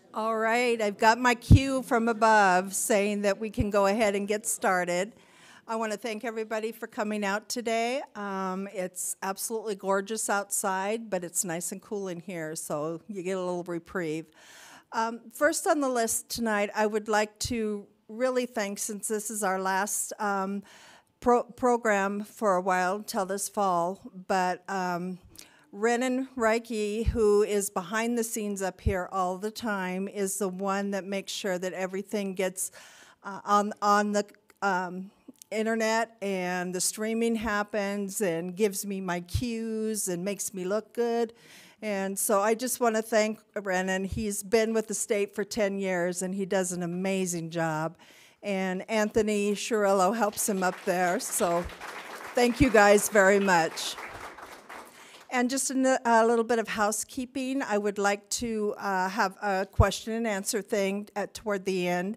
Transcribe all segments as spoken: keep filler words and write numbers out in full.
All right, I've got my cue from above saying that we can go ahead and get started. I want to thank everybody for coming out today. Um, it's absolutely gorgeous outside, but it's nice and cool in here, so you get a little reprieve. Um, first on the list tonight, I would like to really thank, since this is our last um, pro program for a while until this fall, but um, Renan Reiki, who is behind the scenes up here all the time, is the one that makes sure that everything gets uh, on, on the um, internet and the streaming happens and gives me my cues and makes me look good. And so I just want to thank Renan. He's been with the state for ten years and he does an amazing job. And Anthony Chirillo helps him up there. So thank you guys very much. And just a, a little bit of housekeeping. I would like to uh, have a question and answer thing at, toward the end.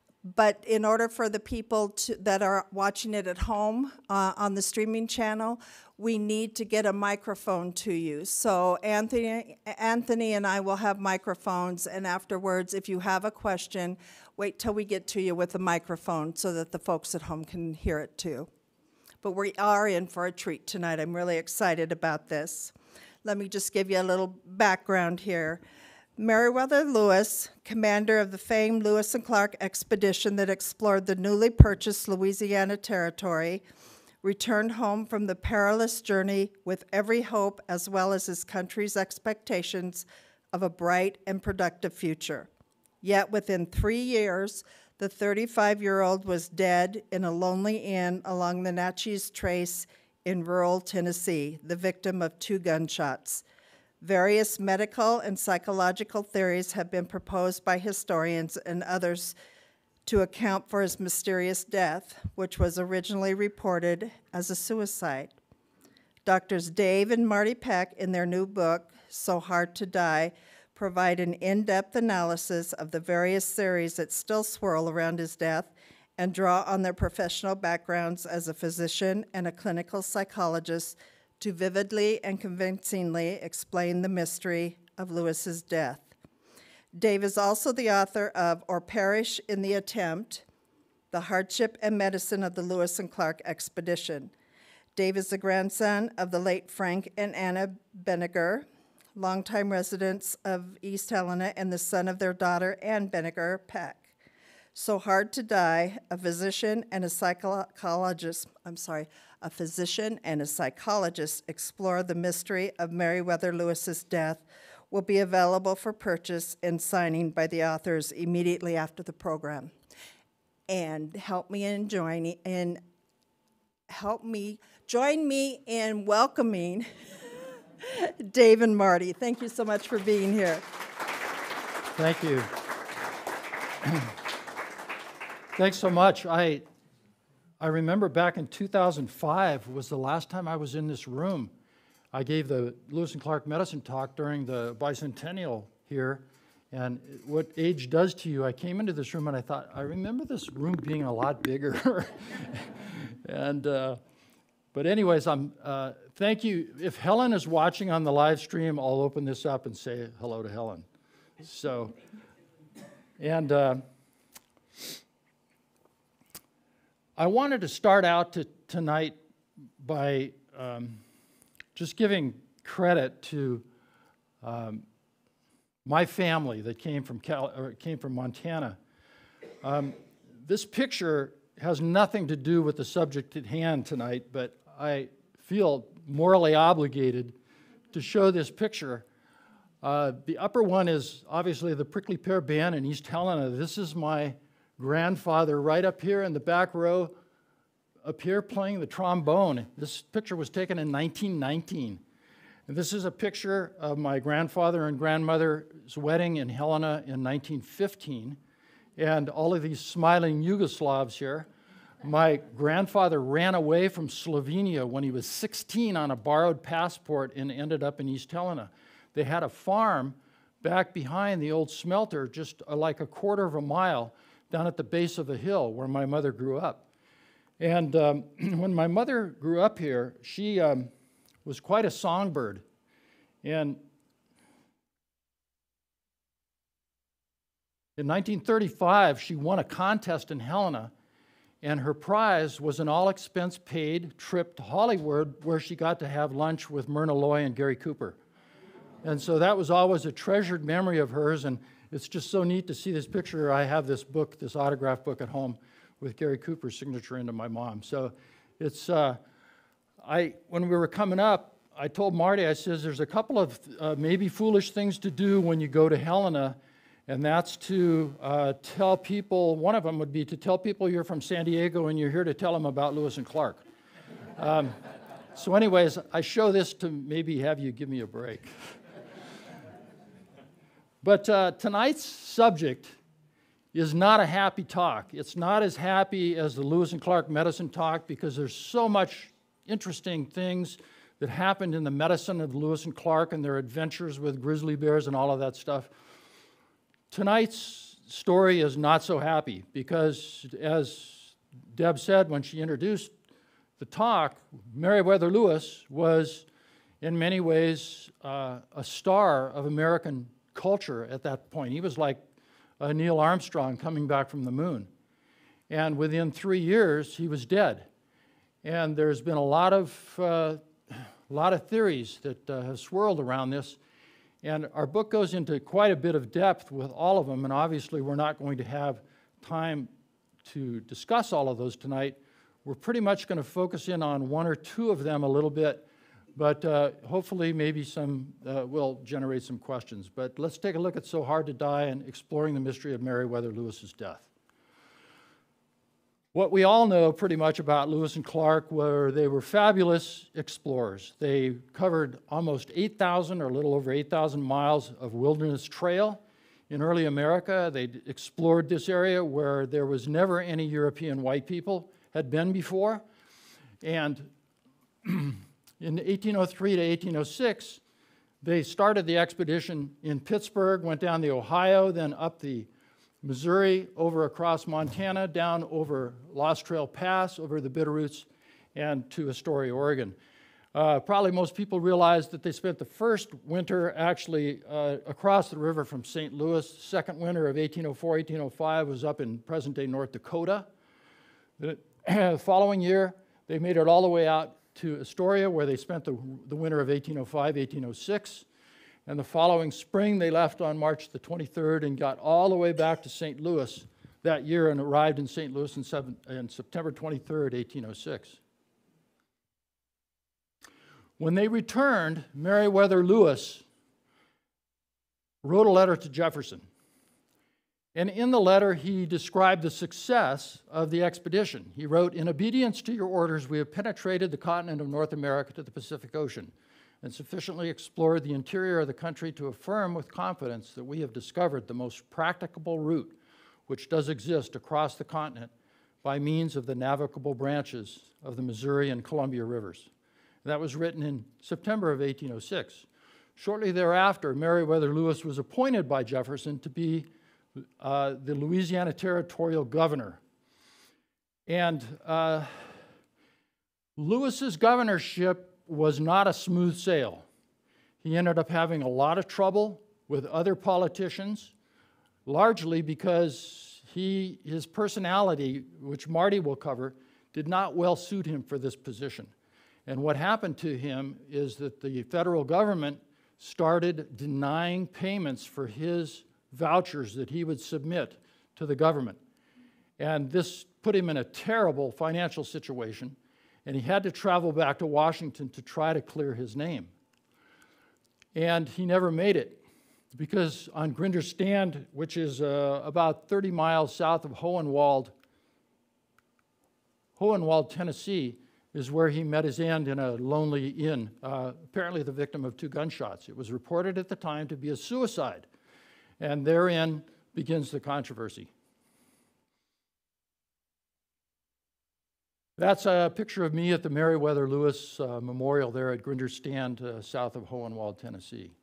But in order for the people to, that are watching it at home uh, on the streaming channel, we need to get a microphone to you. So Anthony, Anthony and I will have microphones, and afterwards, if you have a question, wait till we get to you with a microphone so that the folks at home can hear it too. But we are in for a treat tonight. I'm really excited about this. Let me just give you a little background here. Meriwether Lewis, commander of the famed Lewis and Clark expedition that explored the newly purchased Louisiana Territory, returned home from the perilous journey with every hope as well as his country's expectations of a bright and productive future. Yet within three years, the thirty-five-year-old was dead in a lonely inn along the Natchez Trace in rural Tennessee, the victim of two gunshots. Various medical and psychological theories have been proposed by historians and others to account for his mysterious death, which was originally reported as a suicide. Doctors Dave and Marti Peck, in their new book, So Hard to Die, provide an in-depth analysis of the various theories that still swirl around his death and draw on their professional backgrounds as a physician and a clinical psychologist to vividly and convincingly explain the mystery of Lewis's death. Dave is also the author of Or Perish in the Attempt, The Hardship and Medicine of the Lewis and Clark Expedition. Dave is the grandson of the late Frank and Anna Benniger, longtime residents of East Helena, and the son of their daughter, Ann Benniger Peck. So Hard to Die, a physician and a psychologist, I'm sorry, a physician and a psychologist explore the mystery of Meriwether Lewis's death, will be available for purchase and signing by the authors immediately after the program. And help me in joining in help me join me in welcoming Dave and Marty. Thank you so much for being here. Thank you. Thanks so much. I, I remember back in two thousand five was the last time I was in this room. I gave the Lewis and Clark Medicine talk during the bicentennial here, and what age does to you, I came into this room and I thought, I remember this room being a lot bigger. and. Uh, But anyways, I'm, uh, thank you. If Helen is watching on the live stream, I'll open this up and say hello to Helen. So, and uh, I wanted to start out to, tonight by um, just giving credit to um, my family that came from, Cal or came from Montana. Um, this picture has nothing to do with the subject at hand tonight, but I feel morally obligated to show this picture. Uh, the upper one is obviously the Prickly Pear Band in East Helena. This is my grandfather right up here in the back row, up here playing the trombone. This picture was taken in nineteen nineteen. And this is a picture of my grandfather and grandmother's wedding in Helena in nineteen fifteen. And all of these smiling Yugoslavs here. My grandfather ran away from Slovenia when he was sixteen on a borrowed passport and ended up in East Helena. They had a farm back behind the old smelter, just like a quarter of a mile down at the base of the hill where my mother grew up. And um, when my mother grew up here, she um, was quite a songbird. And In nineteen thirty-five, she won a contest in Helena, and her prize was an all-expense-paid trip to Hollywood where she got to have lunch with Myrna Loy and Gary Cooper. And so that was always a treasured memory of hers, and it's just so neat to see this picture. I have this book, this autograph book at home with Gary Cooper's signature into my mom. So it's, uh, I, when we were coming up, I told Marty, I says, there's a couple of uh, maybe foolish things to do when you go to Helena, and that's to uh, tell people, one of them would be to tell people you're from San Diego and you're here to tell them about Lewis and Clark. Um, so anyways, I show this to maybe have you give me a break. But uh, tonight's subject is not a happy talk. It's not as happy as the Lewis and Clark medicine talk because there's so much interesting things that happened in the medicine of Lewis and Clark and their adventures with grizzly bears and all of that stuff. Tonight's story is not so happy because, as Deb said when she introduced the talk, Meriwether Lewis was in many ways uh, a star of American culture at that point. He was like uh, Neil Armstrong coming back from the moon. And within three years, he was dead. And there's been a lot of, uh, a lot of theories that uh, have swirled around this. And our book goes into quite a bit of depth with all of them, and obviously we're not going to have time to discuss all of those tonight. We're pretty much going to focus in on one or two of them a little bit, but uh, hopefully maybe some uh, will generate some questions. But let's take a look at So Hard to Die and exploring the mystery of Meriwether Lewis's death. What we all know pretty much about Lewis and Clark were they were fabulous explorers. They covered almost eight thousand or a little over eight thousand miles of wilderness trail in early America. They explored this area where there was never any European white people had been before. And in eighteen oh three to eighteen oh six, they started the expedition in Pittsburgh, went down the Ohio, then up the Missouri, over across Montana, down over Lost Trail Pass, over the Bitterroots, and to Astoria, Oregon. Uh, probably most people realize that they spent the first winter actually uh, across the river from Saint Louis. The second winter of eighteen oh four, eighteen oh five was up in present-day North Dakota. The following year, they made it all the way out to Astoria, where they spent the, the winter of eighteen oh five, eighteen oh six. And the following spring, they left on March the twenty-third and got all the way back to Saint Louis that year and arrived in Saint Louis in, seven, in September twenty-third, eighteen oh six. When they returned, Meriwether Lewis wrote a letter to Jefferson. And in the letter, he described the success of the expedition. He wrote, "In obedience to your orders, we have penetrated the continent of North America to the Pacific Ocean and sufficiently explored the interior of the country to affirm with confidence that we have discovered the most practicable route which does exist across the continent by means of the navigable branches of the Missouri and Columbia rivers." That was written in September of eighteen oh six. Shortly thereafter, Meriwether Lewis was appointed by Jefferson to be uh, the Louisiana Territorial Governor. And uh, Lewis's governorship was not a smooth sail. He ended up having a lot of trouble with other politicians, largely because he, his personality, which Marty will cover, did not well suit him for this position. And what happened to him is that the federal government started denying payments for his vouchers that he would submit to the government. And this put him in a terrible financial situation, and he had to travel back to Washington to try to clear his name. And he never made it, because on Grinder's Stand, which is uh, about thirty miles south of Hohenwald, Hohenwald, Tennessee, is where he met his end in a lonely inn, uh, apparently the victim of two gunshots. It was reported at the time to be a suicide, and therein begins the controversy. That's a picture of me at the Meriwether Lewis uh, Memorial there at Grinder's Stand, uh, south of Hohenwald, Tennessee.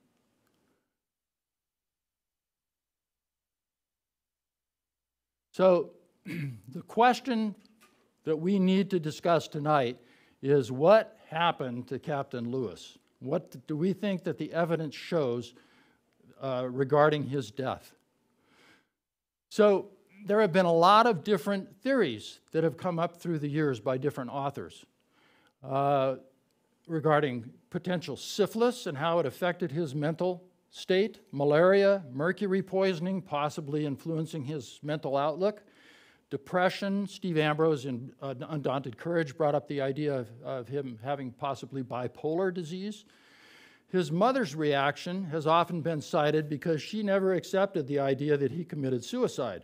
So the question that we need to discuss tonight is what happened to Captain Lewis? What do we think that the evidence shows uh, regarding his death? So there have been a lot of different theories that have come up through the years by different authors uh, regarding potential syphilis and how it affected his mental state, malaria, mercury poisoning, possibly influencing his mental outlook, depression. Steve Ambrose in uh, Undaunted Courage brought up the idea of, of him having possibly bipolar disease. His mother's reaction has often been cited because she never accepted the idea that he committed suicide.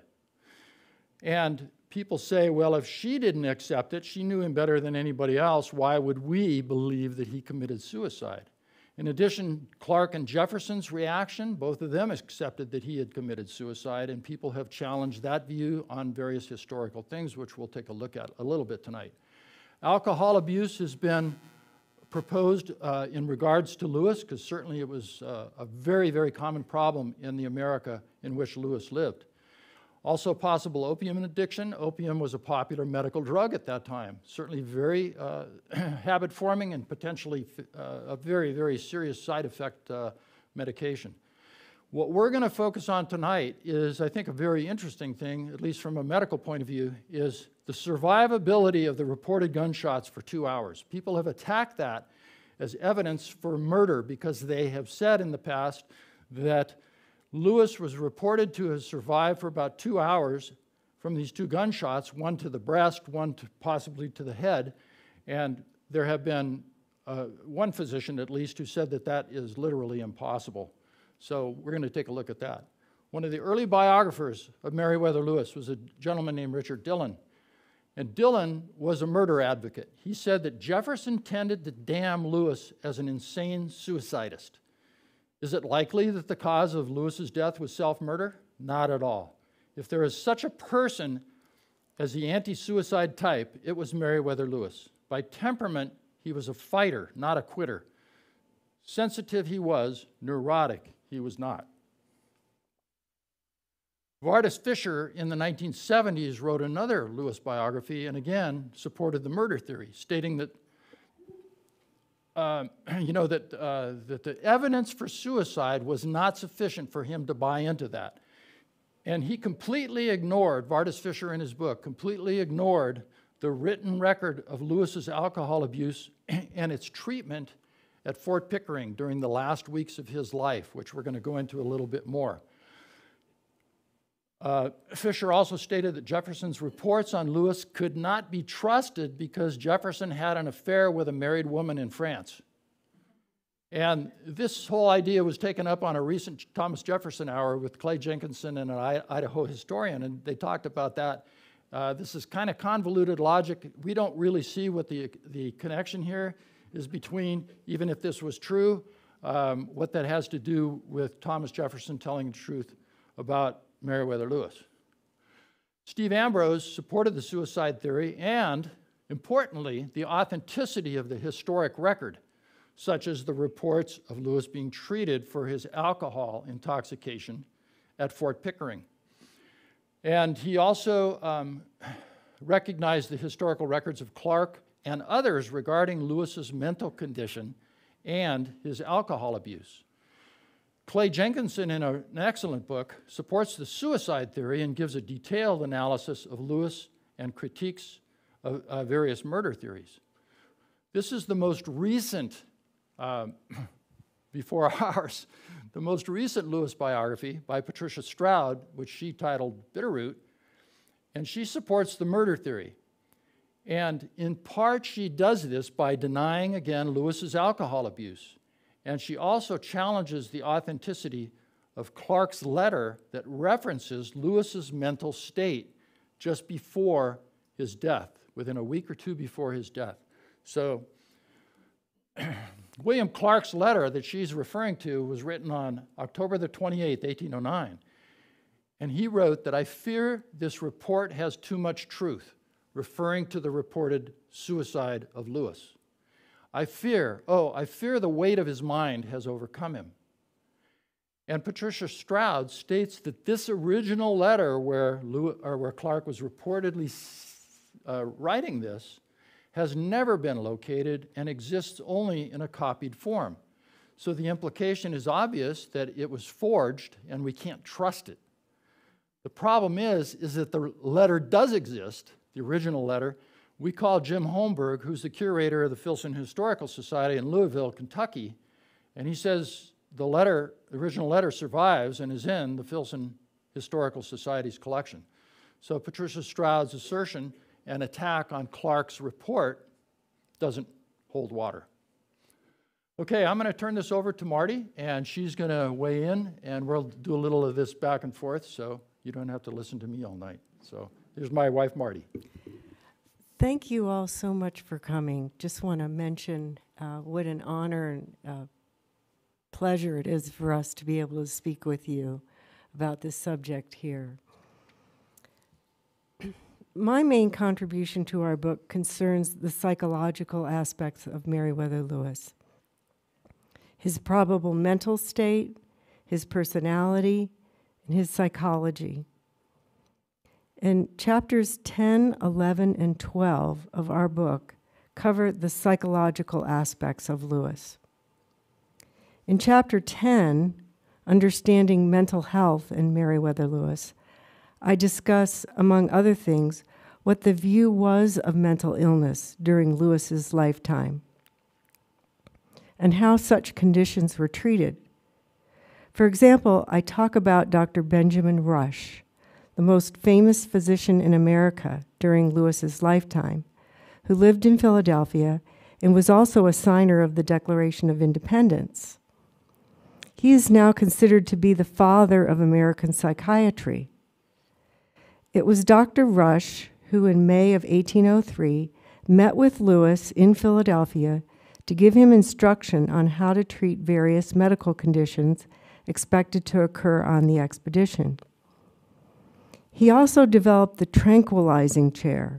And people say, well, if she didn't accept it, she knew him better than anybody else, why would we believe that he committed suicide? In addition, Clark and Jefferson's reaction, both of them accepted that he had committed suicide, and people have challenged that view on various historical things, which we'll take a look at a little bit tonight. Alcohol abuse has been proposed uh, in regards to Lewis, because certainly it was uh, a very, very common problem in the America in which Lewis lived. Also possible opium addiction. Opium was a popular medical drug at that time, certainly very uh, habit-forming and potentially uh, a very, very serious side effect uh, medication. What we're going to focus on tonight is, I think, a very interesting thing, at least from a medical point of view, is the survivability of the reported gunshots for two hours. People have attacked that as evidence for murder because they have said in the past that Lewis was reported to have survived for about two hours from these two gunshots, one to the breast, one to possibly to the head, and there have been uh, one physician at least who said that that is literally impossible. So we're going to take a look at that. One of the early biographers of Meriwether Lewis was a gentleman named Richard Dillon, and Dillon was a murder advocate. He said that Jefferson tended to damn Lewis as an insane suicidist. Is it likely that the cause of Lewis's death was self-murder? Not at all. If there is such a person as the anti-suicide type, it was Meriwether Lewis. By temperament, he was a fighter, not a quitter. Sensitive he was, neurotic he was not. Vardis Fisher in the nineteen seventies wrote another Lewis biography and again supported the murder theory, stating that Uh, you know, that, uh, that the evidence for suicide was not sufficient for him to buy into that. And he completely ignored, Vardis Fisher in his book, completely ignored the written record of Lewis's alcohol abuse and its treatment at Fort Pickering during the last weeks of his life, which we're going to go into a little bit more. Uh, Fisher also stated that Jefferson's reports on Lewis could not be trusted because Jefferson had an affair with a married woman in France. And this whole idea was taken up on a recent Thomas Jefferson Hour with Clay Jenkinson and an Idaho historian, and they talked about that. Uh, this is kind of convoluted logic. We don't really see what the, the connection here is between, even if this was true, um, what that has to do with Thomas Jefferson telling the truth about Meriwether Lewis. Steve Ambrose supported the suicide theory and, importantly, the authenticity of the historic record, such as the reports of Lewis being treated for his alcohol intoxication at Fort Pickering. And he also um, recognized the historical records of Clark and others regarding Lewis's mental condition and his alcohol abuse. Clay Jenkinson, in a, an excellent book, supports the suicide theory and gives a detailed analysis of Lewis and critiques of uh, various murder theories. This is the most recent, uh, before ours, the most recent Lewis biography by Patricia Stroud, which she titled Bitterroot, and she supports the murder theory. And in part, she does this by denying, again, Lewis's alcohol abuse. And she also challenges the authenticity of Clark's letter that references Lewis's mental state just before his death, within a week or two before his death. So William Clark's letter that she's referring to was written on October the twenty-eighth, eighteen oh nine. And he wrote that, "I fear this report has too much truth," referring to the reported suicide of Lewis. I fear, oh, I fear the weight of his mind has overcome him. And Patricia Stroud states that this original letter where, Lewis, or where Clark was reportedly uh, writing this has never been located and exists only in a copied form. So the implication is obvious that it was forged and we can't trust it. The problem is, is that the letter does exist, the original letter. We called Jim Holmberg, who's the curator of the Filson Historical Society in Louisville, Kentucky, and he says the letter, the original letter survives and is in the Filson Historical Society's collection. So Patricia Stroud's assertion and attack on Clark's report doesn't hold water. Okay, I'm going to turn this over to Marti, and she's going to weigh in, and we'll do a little of this back and forth, so you don't have to listen to me all night. So here's my wife, Marti. Thank you all so much for coming. Just want to mention uh, what an honor and uh, pleasure it is for us to be able to speak with you about this subject here. My main contribution to our book concerns the psychological aspects of Meriwether Lewis. His probable mental state, his personality, and his psychology. And chapters ten, eleven, and twelve of our book cover the psychological aspects of Lewis. In chapter ten, Understanding Mental Health in Meriwether Lewis, I discuss, among other things, what the view was of mental illness during Lewis's lifetime, and how such conditions were treated. For example, I talk about Doctor Benjamin Rush, the most famous physician in America during Lewis's lifetime, who lived in Philadelphia and was also a signer of the Declaration of Independence. He is now considered to be the father of American psychiatry. It was Doctor Rush who, in May of eighteen oh three, met with Lewis in Philadelphia to give him instruction on how to treat various medical conditions expected to occur on the expedition. He also developed the tranquilizing chair.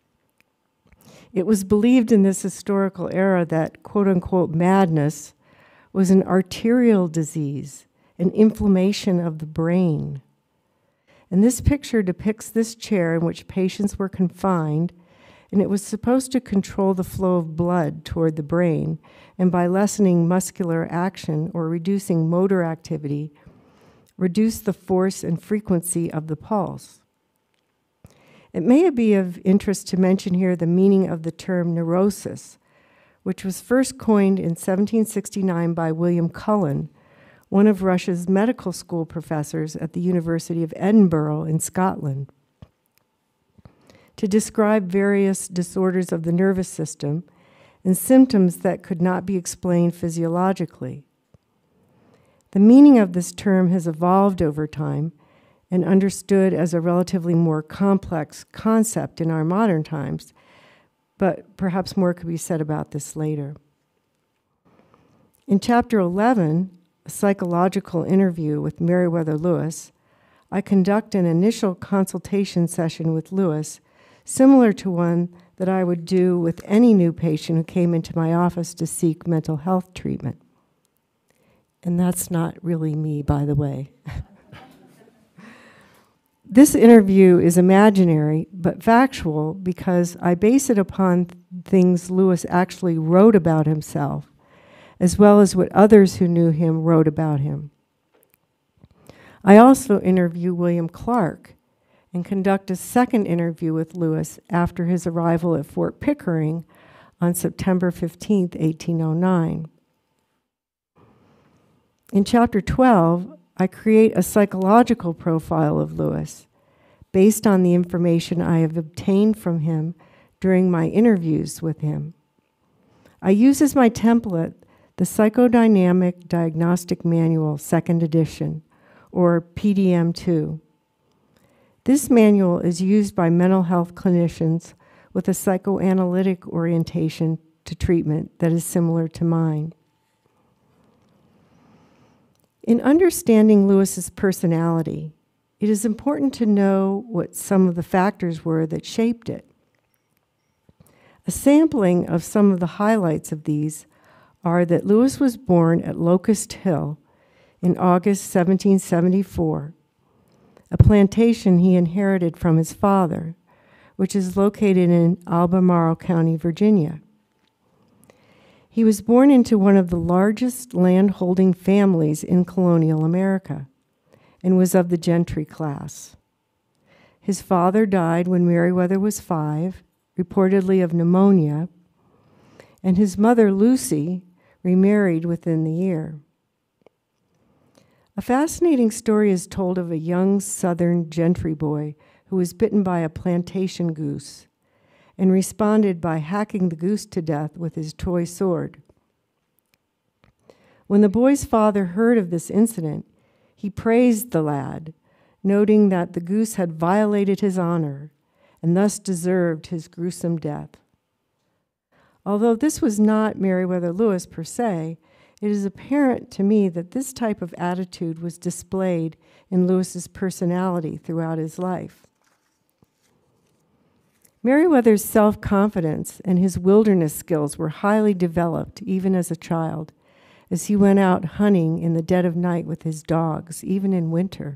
It was believed in this historical era that, quote-unquote, madness was an arterial disease, an inflammation of the brain. And this picture depicts this chair in which patients were confined, and it was supposed to control the flow of blood toward the brain, and by lessening muscular action or reducing motor activity, reduce the force and frequency of the pulse. It may be of interest to mention here the meaning of the term neurosis, which was first coined in seventeen sixty-nine by William Cullen, one of Rush's medical school professors at the University of Edinburgh in Scotland, to describe various disorders of the nervous system and symptoms that could not be explained physiologically. The meaning of this term has evolved over time and understood as a relatively more complex concept in our modern times, but perhaps more could be said about this later. In chapter eleven, a psychological interview with Meriwether Lewis, I conduct an initial consultation session with Lewis, similar to one that I would do with any new patient who came into my office to seek mental health treatment. And that's not really me, by the way. This interview is imaginary, but factual, because I base it upon th- things Lewis actually wrote about himself, as well as what others who knew him wrote about him. I also interview William Clark and conduct a second interview with Lewis after his arrival at Fort Pickering on September fifteenth, eighteen oh nine. In chapter twelve, I create a psychological profile of Lewis based on the information I have obtained from him during my interviews with him. I use as my template the Psychodynamic Diagnostic Manual, second edition, or P D M two. This manual is used by mental health clinicians with a psychoanalytic orientation to treatment that is similar to mine. In understanding Lewis's personality, it is important to know what some of the factors were that shaped it. A sampling of some of the highlights of these are that Lewis was born at Locust Hill in August seventeen seventy-four, a plantation he inherited from his father, which is located in Albemarle County, Virginia. He was born into one of the largest land-holding families in colonial America and was of the gentry class. His father died when Meriwether was five, reportedly of pneumonia, and his mother, Lucy, remarried within the year. A fascinating story is told of a young Southern gentry boy who was bitten by a plantation goose and responded by hacking the goose to death with his toy sword. When the boy's father heard of this incident, he praised the lad, noting that the goose had violated his honor and thus deserved his gruesome death. Although this was not Meriwether Lewis per se, it is apparent to me that this type of attitude was displayed in Lewis's personality throughout his life. Meriwether's self-confidence and his wilderness skills were highly developed even as a child, as he went out hunting in the dead of night with his dogs, even in winter.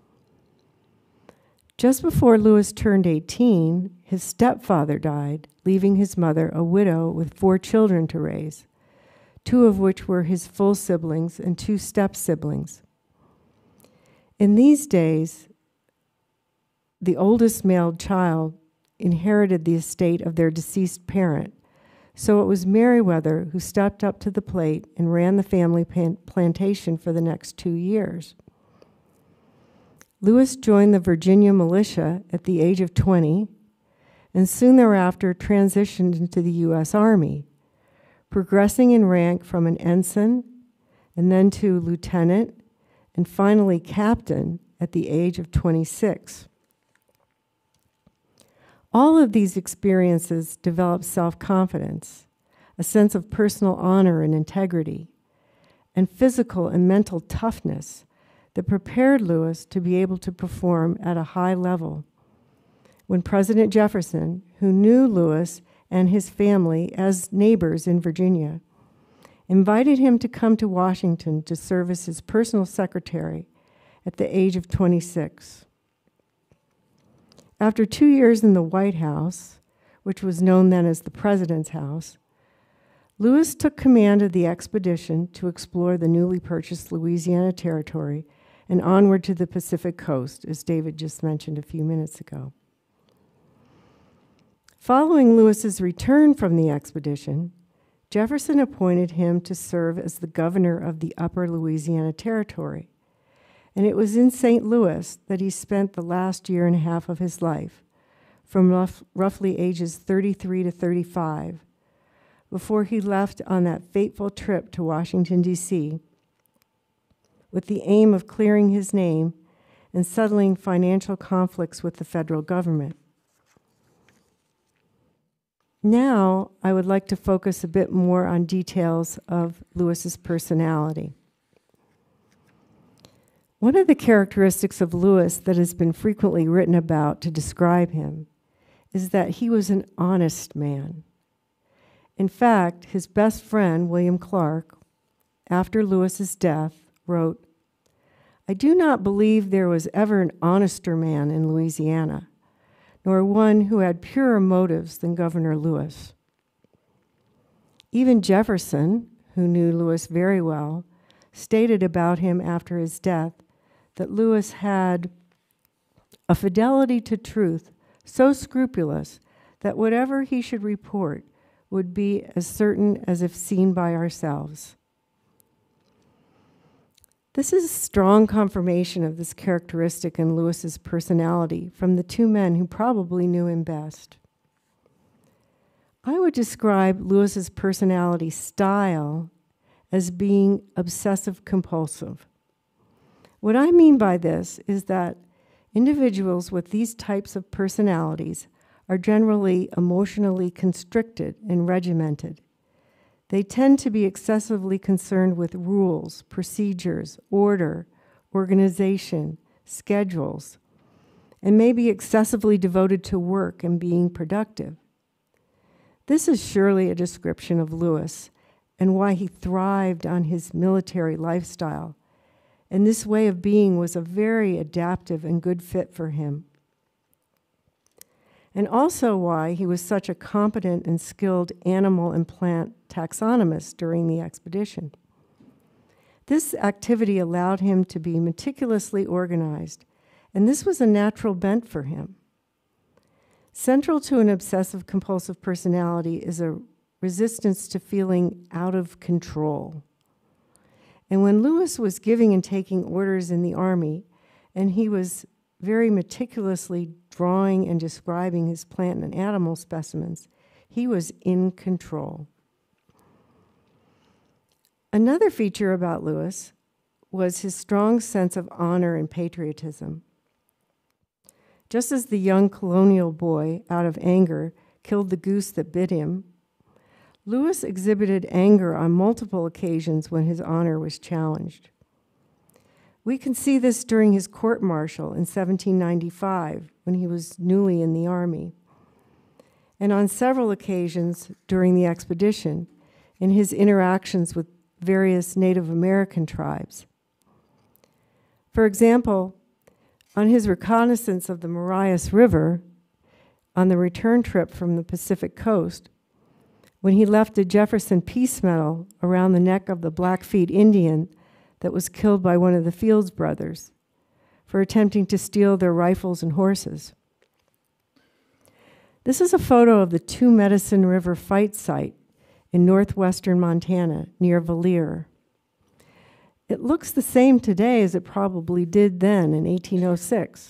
Just before Lewis turned eighteen, his stepfather died, leaving his mother a widow with four children to raise, two of which were his full siblings and two step-siblings. In these days, the oldest male child inherited the estate of their deceased parent, so it was Meriwether who stepped up to the plate and ran the family pan- plantation for the next two years. Lewis joined the Virginia militia at the age of twenty, and soon thereafter transitioned into the U S Army, progressing in rank from an ensign and then to lieutenant and finally captain at the age of twenty-six. All of these experiences developed self-confidence, a sense of personal honor and integrity, and physical and mental toughness that prepared Lewis to be able to perform at a high level. When President Jefferson, who knew Lewis and his family as neighbors in Virginia, invited him to come to Washington to serve as his personal secretary at the age of twenty-six. After two years in the White House, which was known then as the President's House, Lewis took command of the expedition to explore the newly purchased Louisiana Territory and onward to the Pacific coast, as David just mentioned a few minutes ago. Following Lewis's return from the expedition, Jefferson appointed him to serve as the governor of the Upper Louisiana Territory, and it was in Saint Louis that he spent the last year and a half of his life, from rough, roughly ages thirty-three to thirty-five, before he left on that fateful trip to Washington, D C, with the aim of clearing his name and settling financial conflicts with the federal government. Now, I would like to focus a bit more on details of Lewis's personality. One of the characteristics of Lewis that has been frequently written about to describe him is that he was an honest man. In fact, his best friend, William Clark, after Lewis's death, wrote, "I do not believe there was ever an honester man in Louisiana, nor one who had purer motives than Governor Lewis." Even Jefferson, who knew Lewis very well, stated about him after his death that Lewis had a fidelity to truth so scrupulous that whatever he should report would be as certain as if seen by ourselves. This is strong confirmation of this characteristic in Lewis's personality from the two men who probably knew him best. I would describe Lewis's personality style as being obsessive-compulsive. What I mean by this is that individuals with these types of personalities are generally emotionally constricted and regimented. They tend to be excessively concerned with rules, procedures, order, organization, schedules, and may be excessively devoted to work and being productive. This is surely a description of Lewis and why he thrived on his military lifestyle, and this way of being was a very adaptive and good fit for him. And also why he was such a competent and skilled animal and plant taxonomist during the expedition. This activity allowed him to be meticulously organized and this was a natural bent for him. Central to an obsessive-compulsive personality is a resistance to feeling out of control. And when Lewis was giving and taking orders in the Army, and he was very meticulously drawing and describing his plant and animal specimens, he was in control. Another feature about Lewis was his strong sense of honor and patriotism. Just as the young colonial boy, out of anger, killed the goose that bit him, Lewis exhibited anger on multiple occasions when his honor was challenged. We can see this during his court-martial in seventeen ninety-five, when he was newly in the Army, and on several occasions during the expedition in his interactions with various Native American tribes. For example, on his reconnaissance of the Marias River on the return trip from the Pacific coast, when he left a Jefferson Peace Medal around the neck of the Blackfeet Indian that was killed by one of the Fields brothers for attempting to steal their rifles and horses. This is a photo of the Two Medicine River fight site in northwestern Montana near Valier. It looks the same today as it probably did then in eighteen oh six.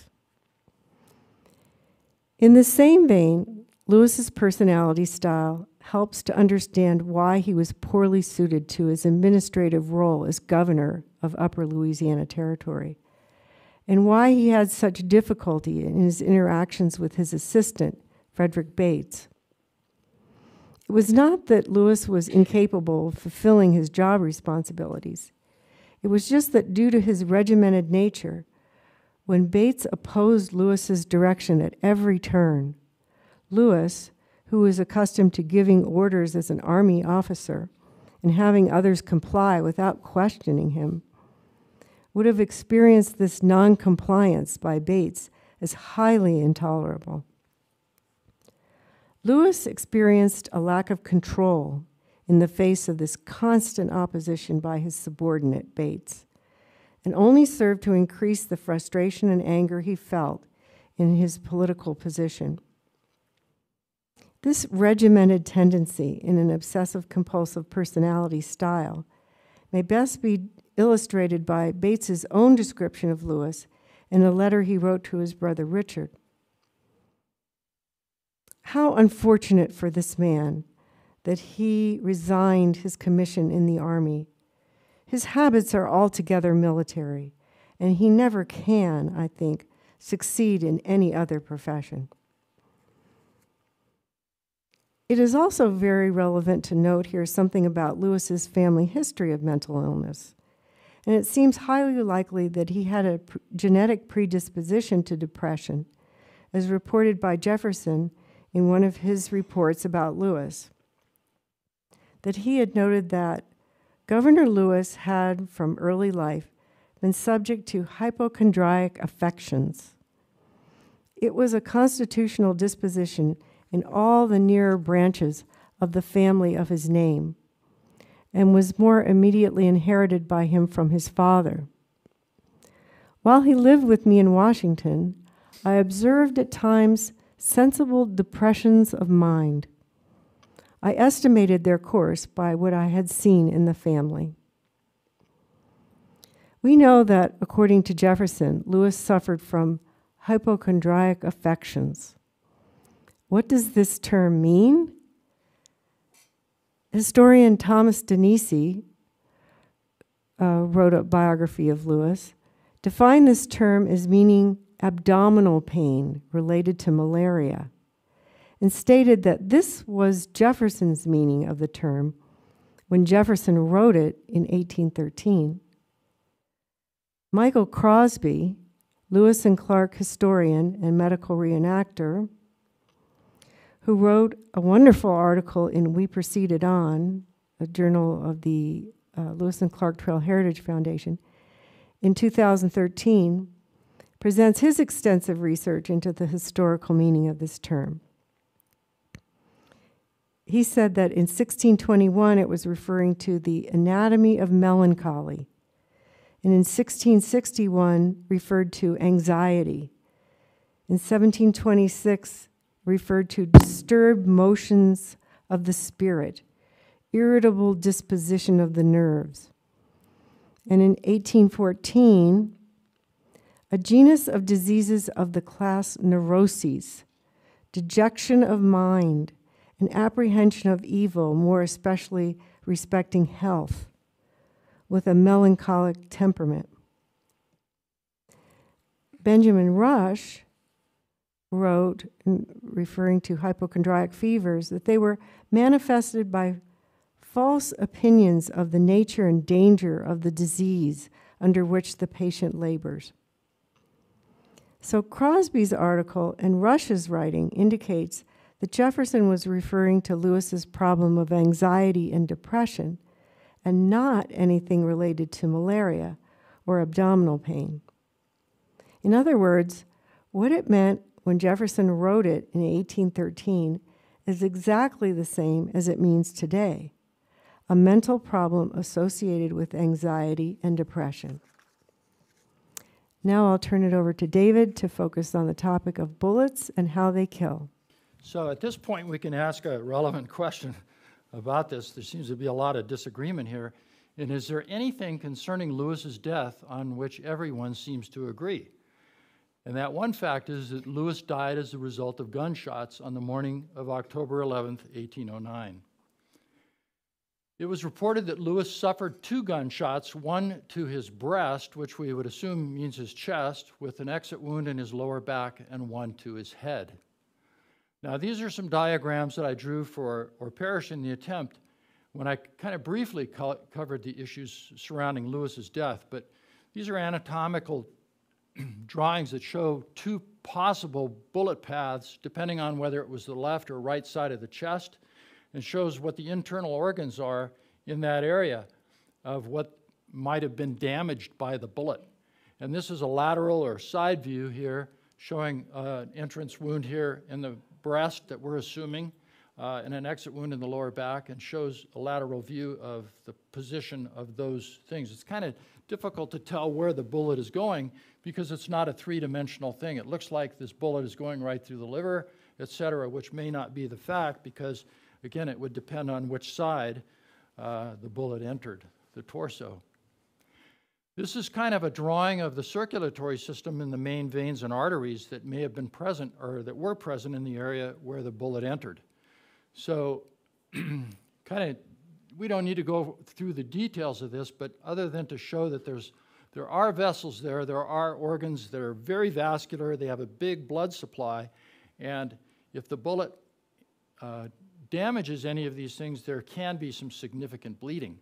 In the same vein, Lewis's personality style helps to understand why he was poorly suited to his administrative role as governor of Upper Louisiana Territory, and why he had such difficulty in his interactions with his assistant, Frederick Bates. It was not that Lewis was incapable of fulfilling his job responsibilities. It was just that due to his regimented nature, when Bates opposed Lewis's direction at every turn, Lewis, who was accustomed to giving orders as an Army officer and having others comply without questioning him, would have experienced this non-compliance by Bates as highly intolerable. Lewis experienced a lack of control in the face of this constant opposition by his subordinate, Bates, and only served to increase the frustration and anger he felt in his political position. This regimented tendency in an obsessive-compulsive personality style may best be illustrated by Bates's own description of Lewis in a letter he wrote to his brother Richard. How unfortunate for this man that he resigned his commission in the Army. His habits are altogether military, and he never can, I think, succeed in any other profession. It is also very relevant to note here something about Lewis's family history of mental illness. And it seems highly likely that he had a pr- genetic predisposition to depression, as reported by Jefferson in one of his reports about Lewis, that he had noted that Governor Lewis had, from early life, been subject to hypochondriac affections. It was a constitutional disposition in all the nearer branches of the family of his name, and was more immediately inherited by him from his father. While he lived with me in Washington, I observed at times sensible depressions of mind. I estimated their course by what I had seen in the family. We know that, according to Jefferson, Lewis suffered from hypochondriac affections. What does this term mean? Historian Thomas Denisi uh, wrote a biography of Lewis, defined this term as meaning abdominal pain related to malaria, and stated that this was Jefferson's meaning of the term when Jefferson wrote it in eighteen thirteen. Michael Crosby, Lewis and Clark historian and medical reenactor, who wrote a wonderful article in We Proceeded On, a journal of the uh, Lewis and Clark Trail Heritage Foundation, in two thousand thirteen, presents his extensive research into the historical meaning of this term. He said that in sixteen twenty-one it was referring to the anatomy of melancholy. and in sixteen sixty-one referred to anxiety. In seventeen twenty-six referred to disturbed motions of the spirit, irritable disposition of the nerves. And in eighteen fourteen, a genus of diseases of the class neuroses, dejection of mind, and apprehension of evil, more especially respecting health, with a melancholic temperament. Benjamin Rush wrote, referring to hypochondriac fevers, that they were manifested by false opinions of the nature and danger of the disease under which the patient labors. So Crosby's article and Rush's writing indicates that Jefferson was referring to Lewis's problem of anxiety and depression, and not anything related to malaria or abdominal pain. In other words, what it meant when Jefferson wrote it in eighteen thirteen is exactly the same as it means today, a mental problem associated with anxiety and depression. Now I'll turn it over to David to focus on the topic of bullets and how they kill. So at this point, we can ask a relevant question about this. There seems to be a lot of disagreement here. And is there anything concerning Lewis's death on which everyone seems to agree? And that one fact is that Lewis died as a result of gunshots on the morning of October eleventh, eighteen oh nine. It was reported that Lewis suffered two gunshots, one to his breast, which we would assume means his chest, with an exit wound in his lower back, and one to his head. Now, these are some diagrams that I drew for Or Perish in the Attempt when I kind of briefly co- covered the issues surrounding Lewis's death, but these are anatomical drawings that show two possible bullet paths, depending on whether it was the left or right side of the chest, and shows what the internal organs are in that area of what might have been damaged by the bullet. And this is a lateral or side view here, showing uh, an entrance wound here in the breast that we're assuming, uh, and an exit wound in the lower back, and shows a lateral view of the position of those things. It's kind of difficult to tell where the bullet is going because it's not a three-dimensional thing. It looks like this bullet is going right through the liver, et cetera, which may not be the fact because, again, it would depend on which side uh, the bullet entered, the torso. This is kind of a drawing of the circulatory system in the main veins and arteries that may have been present or that were present in the area where the bullet entered. So kind of, we don't need to go through the details of this, but other than to show that there's, there are vessels there, there are organs that are very vascular, they have a big blood supply, and if the bullet uh, damages any of these things, there can be some significant bleeding.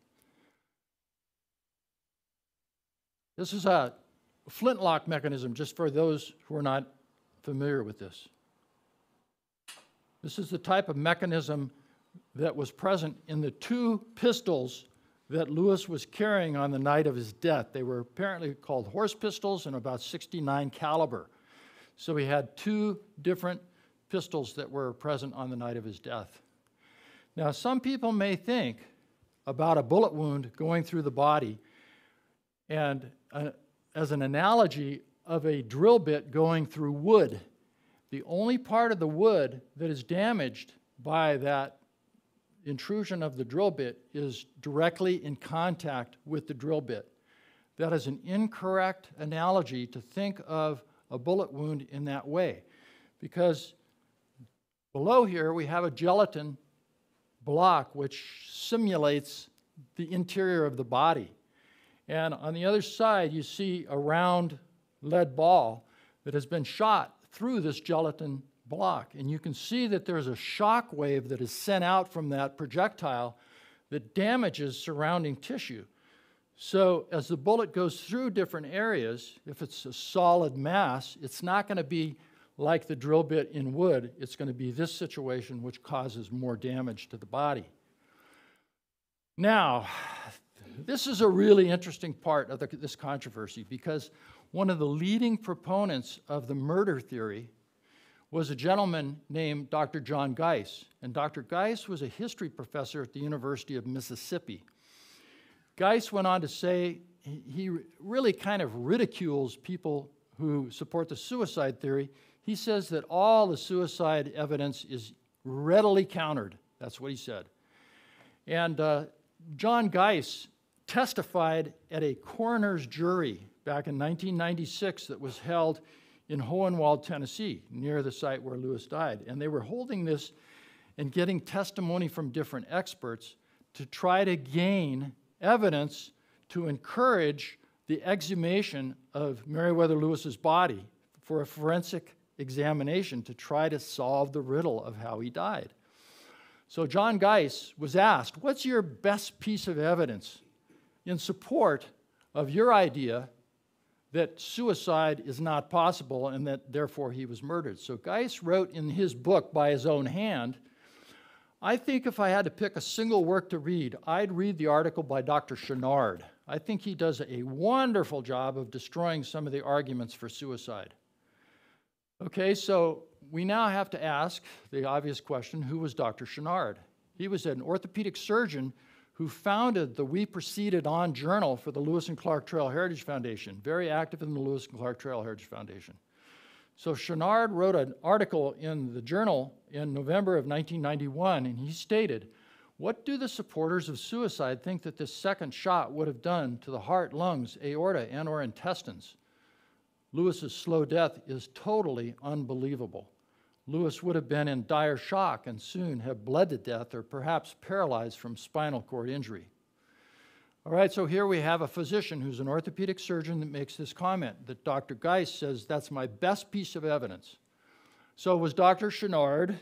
This is a flintlock mechanism, just for those who are not familiar with this. This is the type of mechanism that was present in the two pistols that Lewis was carrying on the night of his death. They were apparently called horse pistols and about sixty-nine caliber. So he had two different pistols that were present on the night of his death. Now, some people may think about a bullet wound going through the body and uh, as an analogy of a drill bit going through wood. The only part of the wood that is damaged by that intrusion of the drill bit is directly in contact with the drill bit. That is an incorrect analogy to think of a bullet wound in that way, because below here we have a gelatin block which simulates the interior of the body. And on the other side you see a round lead ball that has been shot through this gelatin block. And you can see that there's a shock wave that is sent out from that projectile that damages surrounding tissue. So as the bullet goes through different areas, if it's a solid mass, it's not going to be like the drill bit in wood. It's going to be this situation which causes more damage to the body. Now, this is a really interesting part of the, this controversy, because one of the leading proponents of the murder theory was a gentleman named Doctor John Geiss. And Doctor Geiss was a history professor at the University of Mississippi. Geiss went on to say he, he really kind of ridicules people who support the suicide theory. He says that all the suicide evidence is readily countered. That's what he said. And uh, John Geiss testified at a coroner's jury back in nineteen ninety-six that was held in Hohenwald, Tennessee, near the site where Lewis died. And they were holding this and getting testimony from different experts to try to gain evidence to encourage the exhumation of Meriwether Lewis's body for a forensic examination to try to solve the riddle of how he died. So John Geiss was asked, what's your best piece of evidence in support of your idea that suicide is not possible and that therefore he was murdered? So Geiss wrote in his book by his own hand, I think if I had to pick a single work to read, I'd read the article by Doctor Chenard. I think he does a wonderful job of destroying some of the arguments for suicide. Okay, so we now have to ask the obvious question, who was Doctor Chenard? He was an orthopedic surgeon who founded the We Proceeded On journal for the Lewis and Clark Trail Heritage Foundation, very active in the Lewis and Clark Trail Heritage Foundation. So Chenard wrote an article in the journal in November of nineteen ninety-one, and he stated, what do the supporters of suicide think that this second shot would have done to the heart, lungs, aorta, and or intestines? Lewis's slow death is totally unbelievable. Lewis would have been in dire shock and soon have bled to death or perhaps paralyzed from spinal cord injury. All right, so here we have a physician who's an orthopedic surgeon that makes this comment that Doctor Geiss says that's my best piece of evidence. So was Doctor Chenard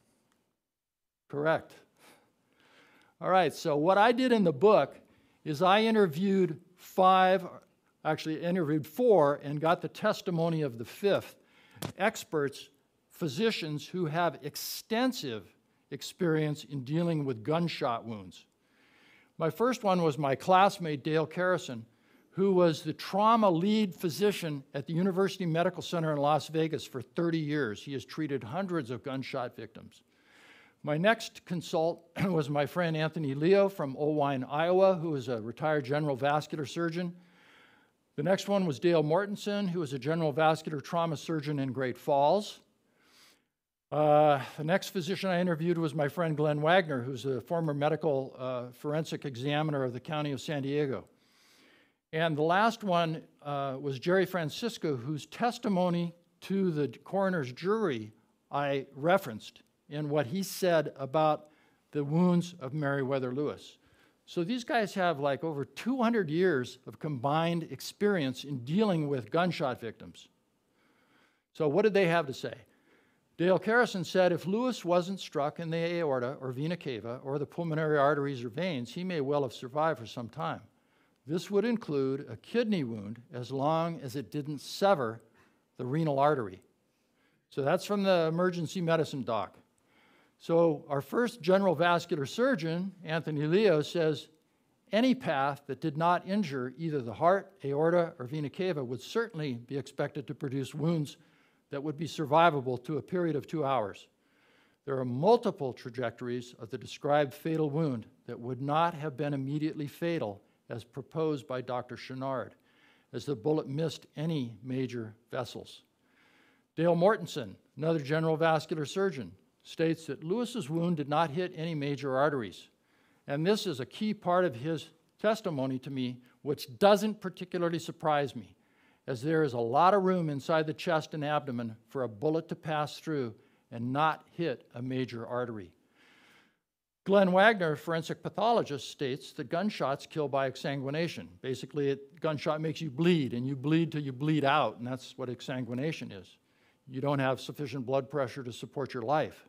correct? All right, so what I did in the book is I interviewed five, actually interviewed four, and got the testimony of the fifth, experts, physicians who have extensive experience in dealing with gunshot wounds. My first one was my classmate, Dale Carrison, who was the trauma lead physician at the University Medical Center in Las Vegas for thirty years. He has treated hundreds of gunshot victims. My next consult was my friend Anthony Leo from Owine, Iowa, who is a retired general vascular surgeon. The next one was Dale Mortensen, who is a general vascular trauma surgeon in Great Falls. Uh, the next physician I interviewed was my friend Glenn Wagner, who's a former medical uh, forensic examiner of the County of San Diego. And the last one uh, was Jerry Francisco, whose testimony to the coroner's jury I referenced in what he said about the wounds of Meriwether Lewis. So these guys have like over two hundred years of combined experience in dealing with gunshot victims. So what did they have to say? Dale Carrison said, if Lewis wasn't struck in the aorta or vena cava or the pulmonary arteries or veins, he may well have survived for some time. This would include a kidney wound as long as it didn't sever the renal artery. So that's from the emergency medicine doc. So our first general vascular surgeon, Anthony Leo, says any path that did not injure either the heart, aorta, or vena cava would certainly be expected to produce wounds that would be survivable to a period of two hours. There are multiple trajectories of the described fatal wound that would not have been immediately fatal as proposed by Doctor Chenard, as the bullet missed any major vessels. Dale Mortensen, another general vascular surgeon, states that Lewis's wound did not hit any major arteries. And this is a key part of his testimony to me, which doesn't particularly surprise me, as there is a lot of room inside the chest and abdomen for a bullet to pass through and not hit a major artery. Glenn Wagner, forensic pathologist, states that gunshots kill by exsanguination. Basically, a gunshot makes you bleed, and you bleed till you bleed out, and that's what exsanguination is. You don't have sufficient blood pressure to support your life.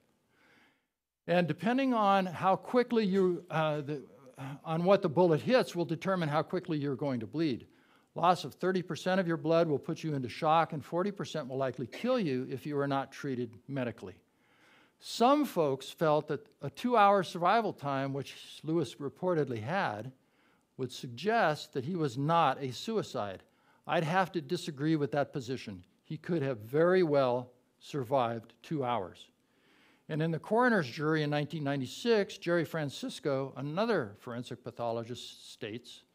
And depending on how quickly you, uh, the, on what the bullet hits will determine how quickly you're going to bleed. Loss of thirty percent of your blood will put you into shock, and forty percent will likely kill you if you are not treated medically. Some folks felt that a two-hour survival time, which Lewis reportedly had, would suggest that he was not a suicide. I'd have to disagree with that position. He could have very well survived two hours. And in the coroner's jury in nineteen ninety-six, Jerry Francisco, another forensic pathologist, states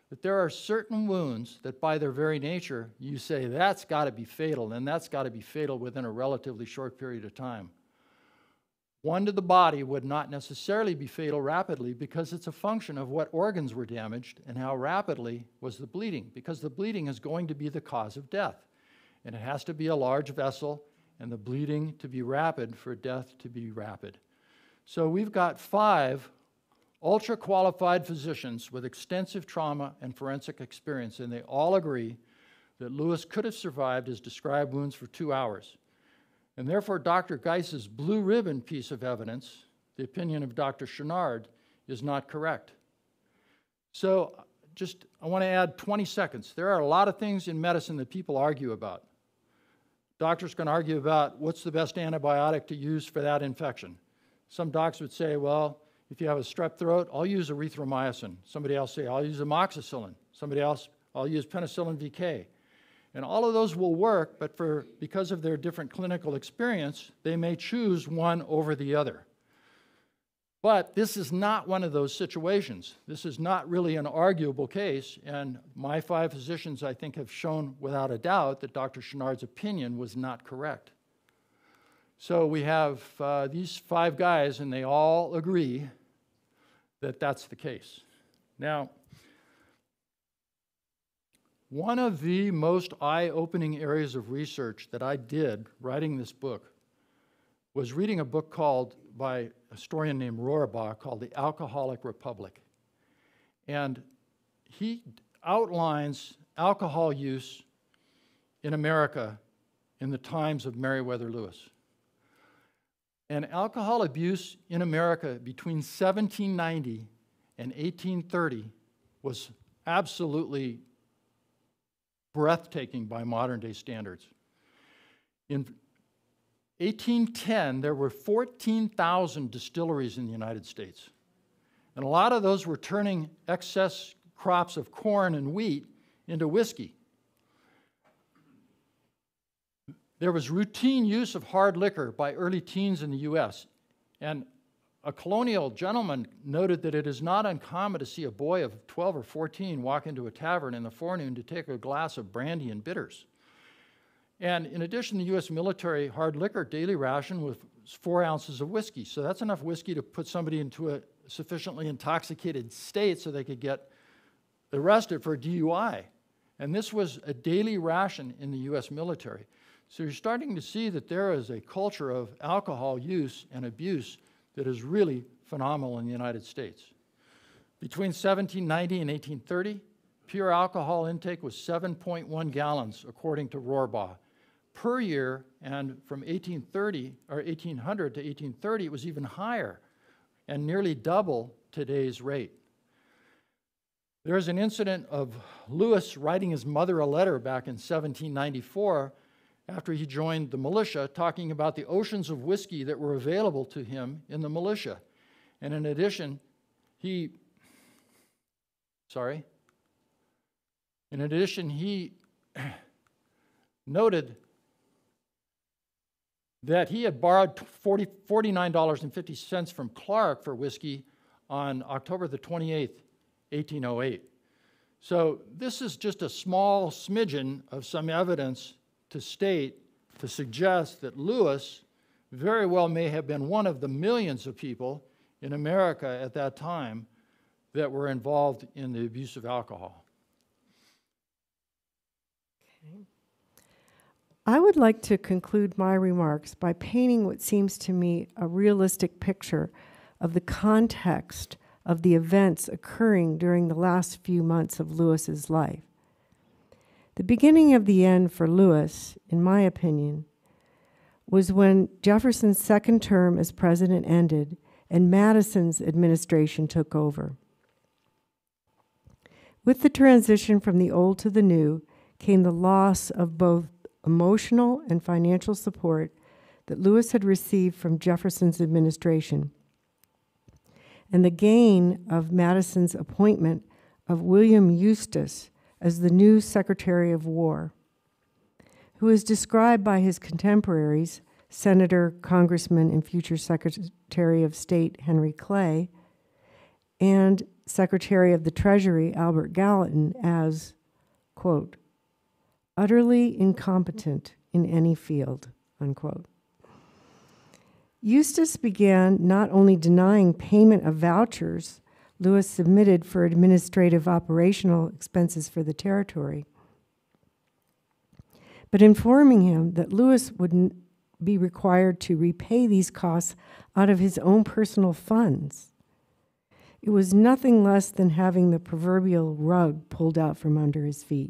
that there are certain wounds that by their very nature, you say, that's got to be fatal, and that's got to be fatal within a relatively short period of time. One to the body would not necessarily be fatal rapidly because it's a function of what organs were damaged and how rapidly was the bleeding, because the bleeding is going to be the cause of death. And it has to be a large vessel and the bleeding to be rapid for death to be rapid. So we've got five ultra-qualified physicians with extensive trauma and forensic experience, and they all agree that Lewis could have survived his described wounds for two hours. And therefore, Doctor Geiss's blue ribbon piece of evidence, the opinion of Doctor Chenard, is not correct. So just, I want to add twenty seconds. There are a lot of things in medicine that people argue about. Doctors can argue about what's the best antibiotic to use for that infection. Some docs would say, well, if you have a strep throat, I'll use erythromycin. Somebody else say, I'll use amoxicillin. Somebody else, I'll use penicillin V K. And all of those will work, but for, because of their different clinical experience, they may choose one over the other. But this is not one of those situations. This is not really an arguable case, and my five physicians, I think, have shown without a doubt that Doctor Chenard's opinion was not correct. So we have uh, these five guys, and they all agree that that's the case. Now, one of the most eye-opening areas of research that I did writing this book was reading a book called, by a historian named Rohrbaugh, called The Alcoholic Republic. And he outlines alcohol use in America in the times of Meriwether Lewis. And alcohol abuse in America between seventeen ninety and eighteen thirty was absolutely breathtaking by modern-day standards. In eighteen ten, there were fourteen thousand distilleries in the United States. And a lot of those were turning excess crops of corn and wheat into whiskey. There was routine use of hard liquor by early teens in the U S, and a colonial gentleman noted that it is not uncommon to see a boy of twelve or fourteen walk into a tavern in the forenoon to take a glass of brandy and bitters. And in addition, the U S military hard liquor daily ration was four ounces of whiskey. So that's enough whiskey to put somebody into a sufficiently intoxicated state so they could get arrested for a D U I. And this was a daily ration in the U S military. So you're starting to see that there is a culture of alcohol use and abuse that is really phenomenal in the United States. Between seventeen ninety and eighteen thirty, pure alcohol intake was seven point one gallons, according to Rohrbaugh, per year, and from eighteen thirty, or eighteen hundred to eighteen thirty, it was even higher, and nearly double today's rate. There's an incident of Lewis writing his mother a letter back in seventeen ninety-four after he joined the militia, talking about the oceans of whiskey that were available to him in the militia. And in addition, he, sorry, in addition, he noted that he had borrowed forty-nine dollars and fifty cents from Clark for whiskey on October the twenty-eighth, eighteen oh eight. So this is just a small smidgen of some evidence to state, to suggest that Lewis very well may have been one of the millions of people in America at that time that were involved in the abuse of alcohol. Okay. I would like to conclude my remarks by painting what seems to me a realistic picture of the context of the events occurring during the last few months of Lewis's life. The beginning of the end for Lewis, in my opinion, was when Jefferson's second term as president ended and Madison's administration took over. With the transition from the old to the new came the loss of both emotional and financial support that Lewis had received from Jefferson's administration, and the gain of Madison's appointment of William Eustis as the new Secretary of War, who is described by his contemporaries, Senator, Congressman, and future Secretary of State Henry Clay, and Secretary of the Treasury, Albert Gallatin, as, quote, utterly incompetent in any field, unquote. Eustis began not only denying payment of vouchers Lewis submitted for administrative operational expenses for the territory, but informing him that Lewis wouldn't be required to repay these costs out of his own personal funds. It was nothing less than having the proverbial rug pulled out from under his feet.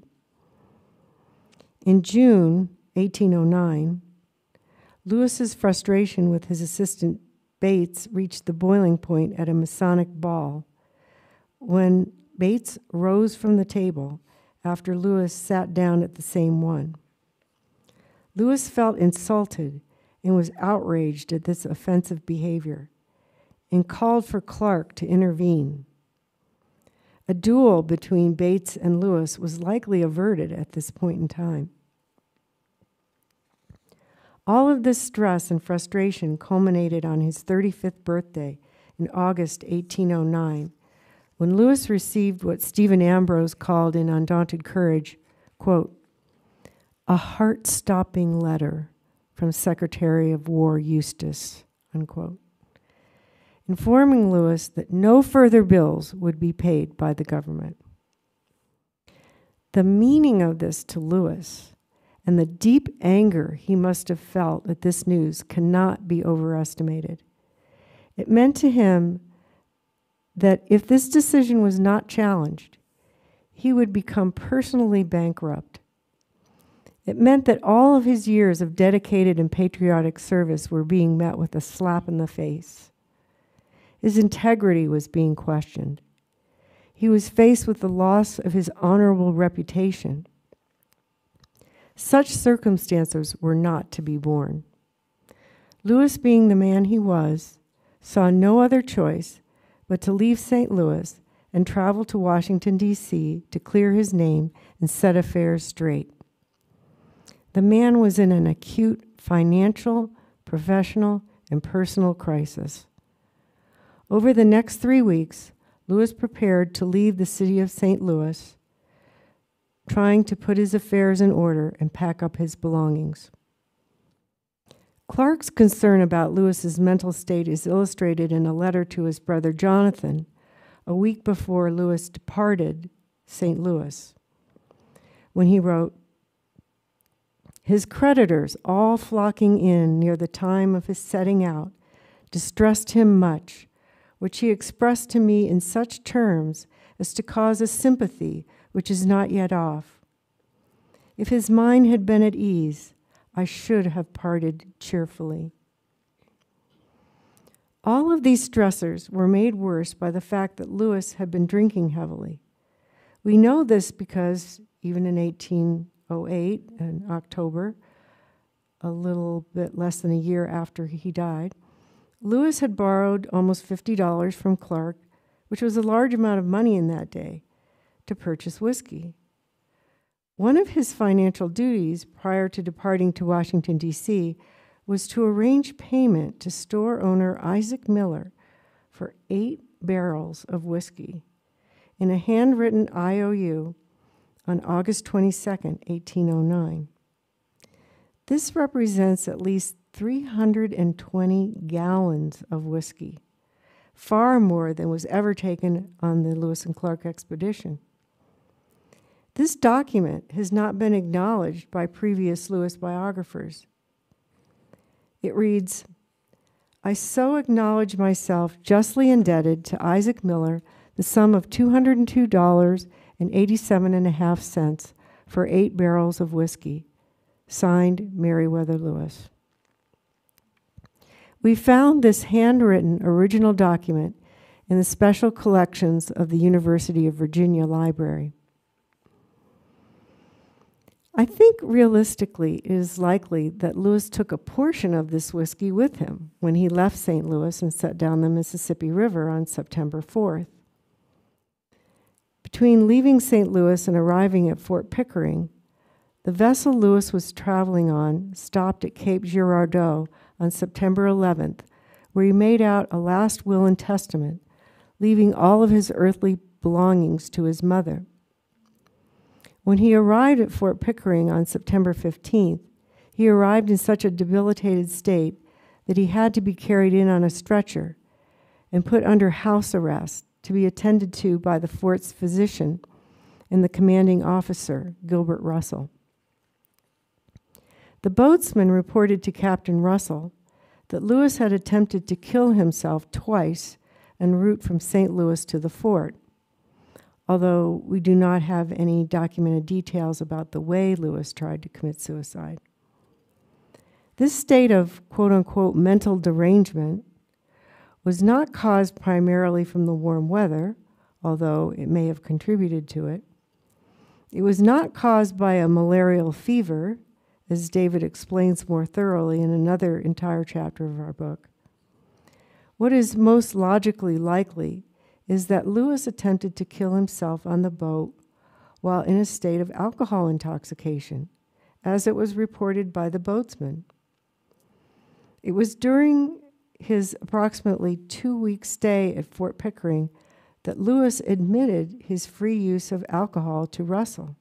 In June eighteen oh nine, Lewis's frustration with his assistant Bates reached the boiling point at a Masonic ball when Bates rose from the table after Lewis sat down at the same one. Lewis felt insulted and was outraged at this offensive behavior and called for Clark to intervene. A duel between Bates and Lewis was likely averted at this point in time. All of this stress and frustration culminated on his thirty-fifth birthday in August eighteen oh nine, when Lewis received what Stephen Ambrose called in Undaunted Courage, quote, a heart-stopping letter from Secretary of War Eustis, unquote, informing Lewis that no further bills would be paid by the government. The meaning of this to Lewis and the deep anger he must have felt at this news cannot be overestimated. It meant to him that if this decision was not challenged, he would become personally bankrupt. It meant that all of his years of dedicated and patriotic service were being met with a slap in the face. His integrity was being questioned. He was faced with the loss of his honorable reputation. Such circumstances were not to be borne. Lewis, being the man he was, saw no other choice but to leave Saint Louis and travel to Washington, D C to clear his name and set affairs straight. The man was in an acute financial, professional, and personal crisis. Over the next three weeks, Lewis prepared to leave the city of Saint Louis, trying to put his affairs in order and pack up his belongings. Clark's concern about Lewis's mental state is illustrated in a letter to his brother Jonathan a week before Lewis departed Saint Louis, when he wrote, his creditors, all flocking in near the time of his setting out, distressed him much, which he expressed to me in such terms as to cause a sympathy which is not yet off. If his mind had been at ease, I should have parted cheerfully. All of these stressors were made worse by the fact that Lewis had been drinking heavily. We know this because even in eighteen oh eight, in October, a little bit less than a year after he died, Lewis had borrowed almost fifty dollars from Clark, which was a large amount of money in that day, to purchase whiskey. One of his financial duties prior to departing to Washington, D C, was to arrange payment to store owner Isaac Miller for eight barrels of whiskey in a handwritten I O U on August twenty-second, eighteen oh nine. This represents at least three hundred twenty gallons of whiskey, far more than was ever taken on the Lewis and Clark expedition. This document has not been acknowledged by previous Lewis biographers. It reads, I so acknowledge myself justly indebted to Isaac Miller the sum of two hundred two dollars and eighty-seven and a half cents for eight barrels of whiskey. Signed, Meriwether Lewis. We found this handwritten original document in the special collections of the University of Virginia Library. I think realistically it is likely that Lewis took a portion of this whiskey with him when he left Saint Louis and set down the Mississippi River on September fourth. Between leaving Saint Louis and arriving at Fort Pickering, the vessel Lewis was traveling on stopped at Cape Girardeau on September eleventh, where he made out a last will and testament, leaving all of his earthly belongings to his mother. When he arrived at Fort Pickering on September fifteenth, he arrived in such a debilitated state that he had to be carried in on a stretcher and put under house arrest to be attended to by the fort's physician and the commanding officer, Gilbert Russell. The boatsman reported to Captain Russell that Lewis had attempted to kill himself twice en route from Saint Louis to the fort, although we do not have any documented details about the way Lewis tried to commit suicide. This state of quote-unquote mental derangement was not caused primarily from the warm weather, although it may have contributed to it. It was not caused by a malarial fever, as David explains more thoroughly in another entire chapter of our book. What is most logically likely is that Lewis attempted to kill himself on the boat while in a state of alcohol intoxication, as it was reported by the boatsman. It was during his approximately two-week stay at Fort Pickering that Lewis admitted his free use of alcohol to Russell.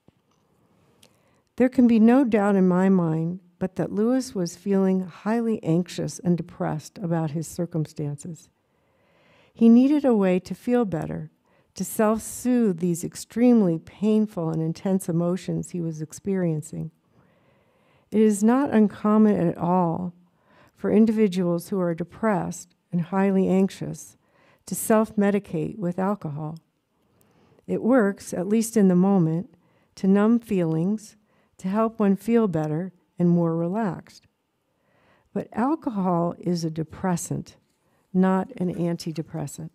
There can be no doubt in my mind but that Lewis was feeling highly anxious and depressed about his circumstances. He needed a way to feel better, to self-soothe these extremely painful and intense emotions he was experiencing. It is not uncommon at all for individuals who are depressed and highly anxious to self-medicate with alcohol. It works, at least in the moment, to numb feelings, to help one feel better and more relaxed. But alcohol is a depressant, not an antidepressant.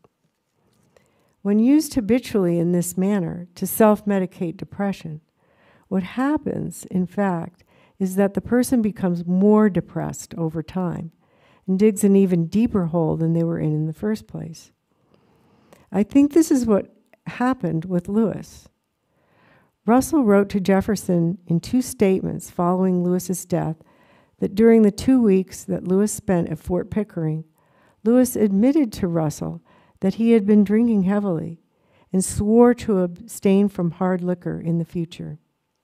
When used habitually in this manner to self-medicate depression, what happens, in fact, is that the person becomes more depressed over time and digs an even deeper hole than they were in in the first place. I think this is what happened with Lewis. Russell wrote to Jefferson in two statements following Lewis's death that during the two weeks that Lewis spent at Fort Pickering, Lewis admitted to Russell that he had been drinking heavily and swore to abstain from hard liquor in the future.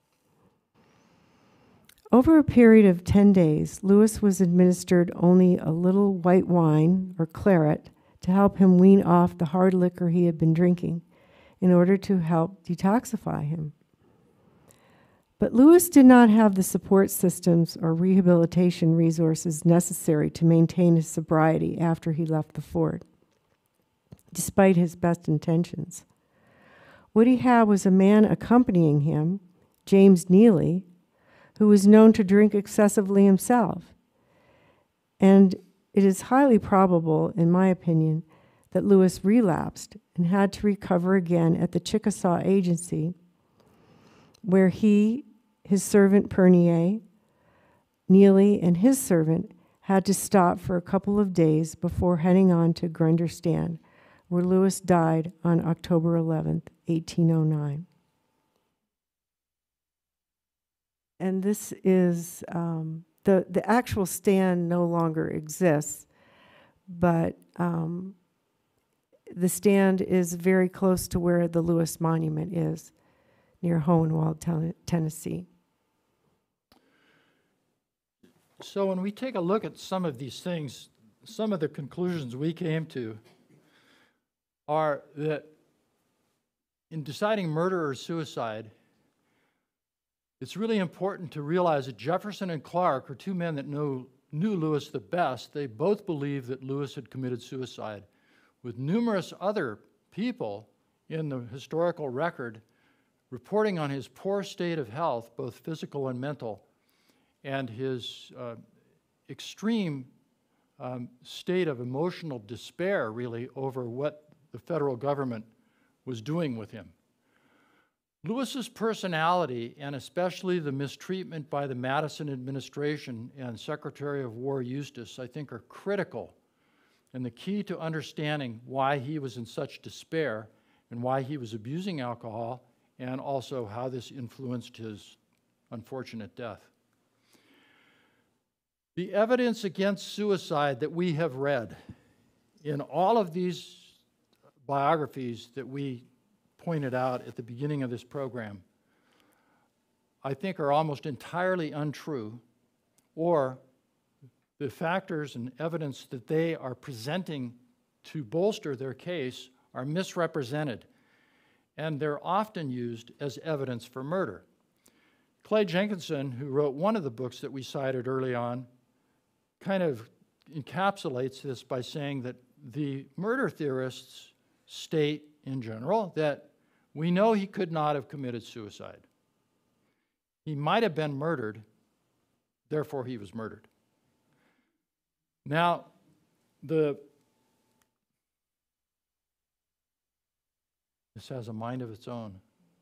Over a period of ten days, Lewis was administered only a little white wine or claret to help him wean off the hard liquor he had been drinking in order to help detoxify him. But Lewis did not have the support systems or rehabilitation resources necessary to maintain his sobriety after he left the fort, despite his best intentions. What he had was a man accompanying him, James Neely, who was known to drink excessively himself. And it is highly probable, in my opinion, that Lewis relapsed and had to recover again at the Chickasaw Agency, where he, his servant Pernier, Neely, and his servant had to stop for a couple of days before heading on to Grunderstand, where Lewis died on October eleventh, eighteen oh nine. And this is, um, the, the actual stand no longer exists, but um, the stand is very close to where the Lewis Monument is, near Hohenwald, ten- Tennessee. So when we take a look at some of these things, some of the conclusions we came to are that in deciding murder or suicide, it's really important to realize that Jefferson and Clark are two men that know, knew Lewis the best. They both believed that Lewis had committed suicide, with numerous other people in the historical record reporting on his poor state of health, both physical and mental, and his uh, extreme um, state of emotional despair, really, over what the federal government was doing with him. Lewis's personality, and especially the mistreatment by the Madison administration and Secretary of War Eustis, I think are critical and the key to understanding why he was in such despair and why he was abusing alcohol, and also how this influenced his unfortunate death. The evidence against suicide that we have read in all of these biographies that we pointed out at the beginning of this program, I think are almost entirely untrue, or the factors and evidence that they are presenting to bolster their case are misrepresented, and they're often used as evidence for murder. Clay Jenkinson, who wrote one of the books that we cited early on, kind of encapsulates this by saying that the murder theorists state in general that we know he could not have committed suicide. He might have been murdered, therefore he was murdered. Now, the this has a mind of its own.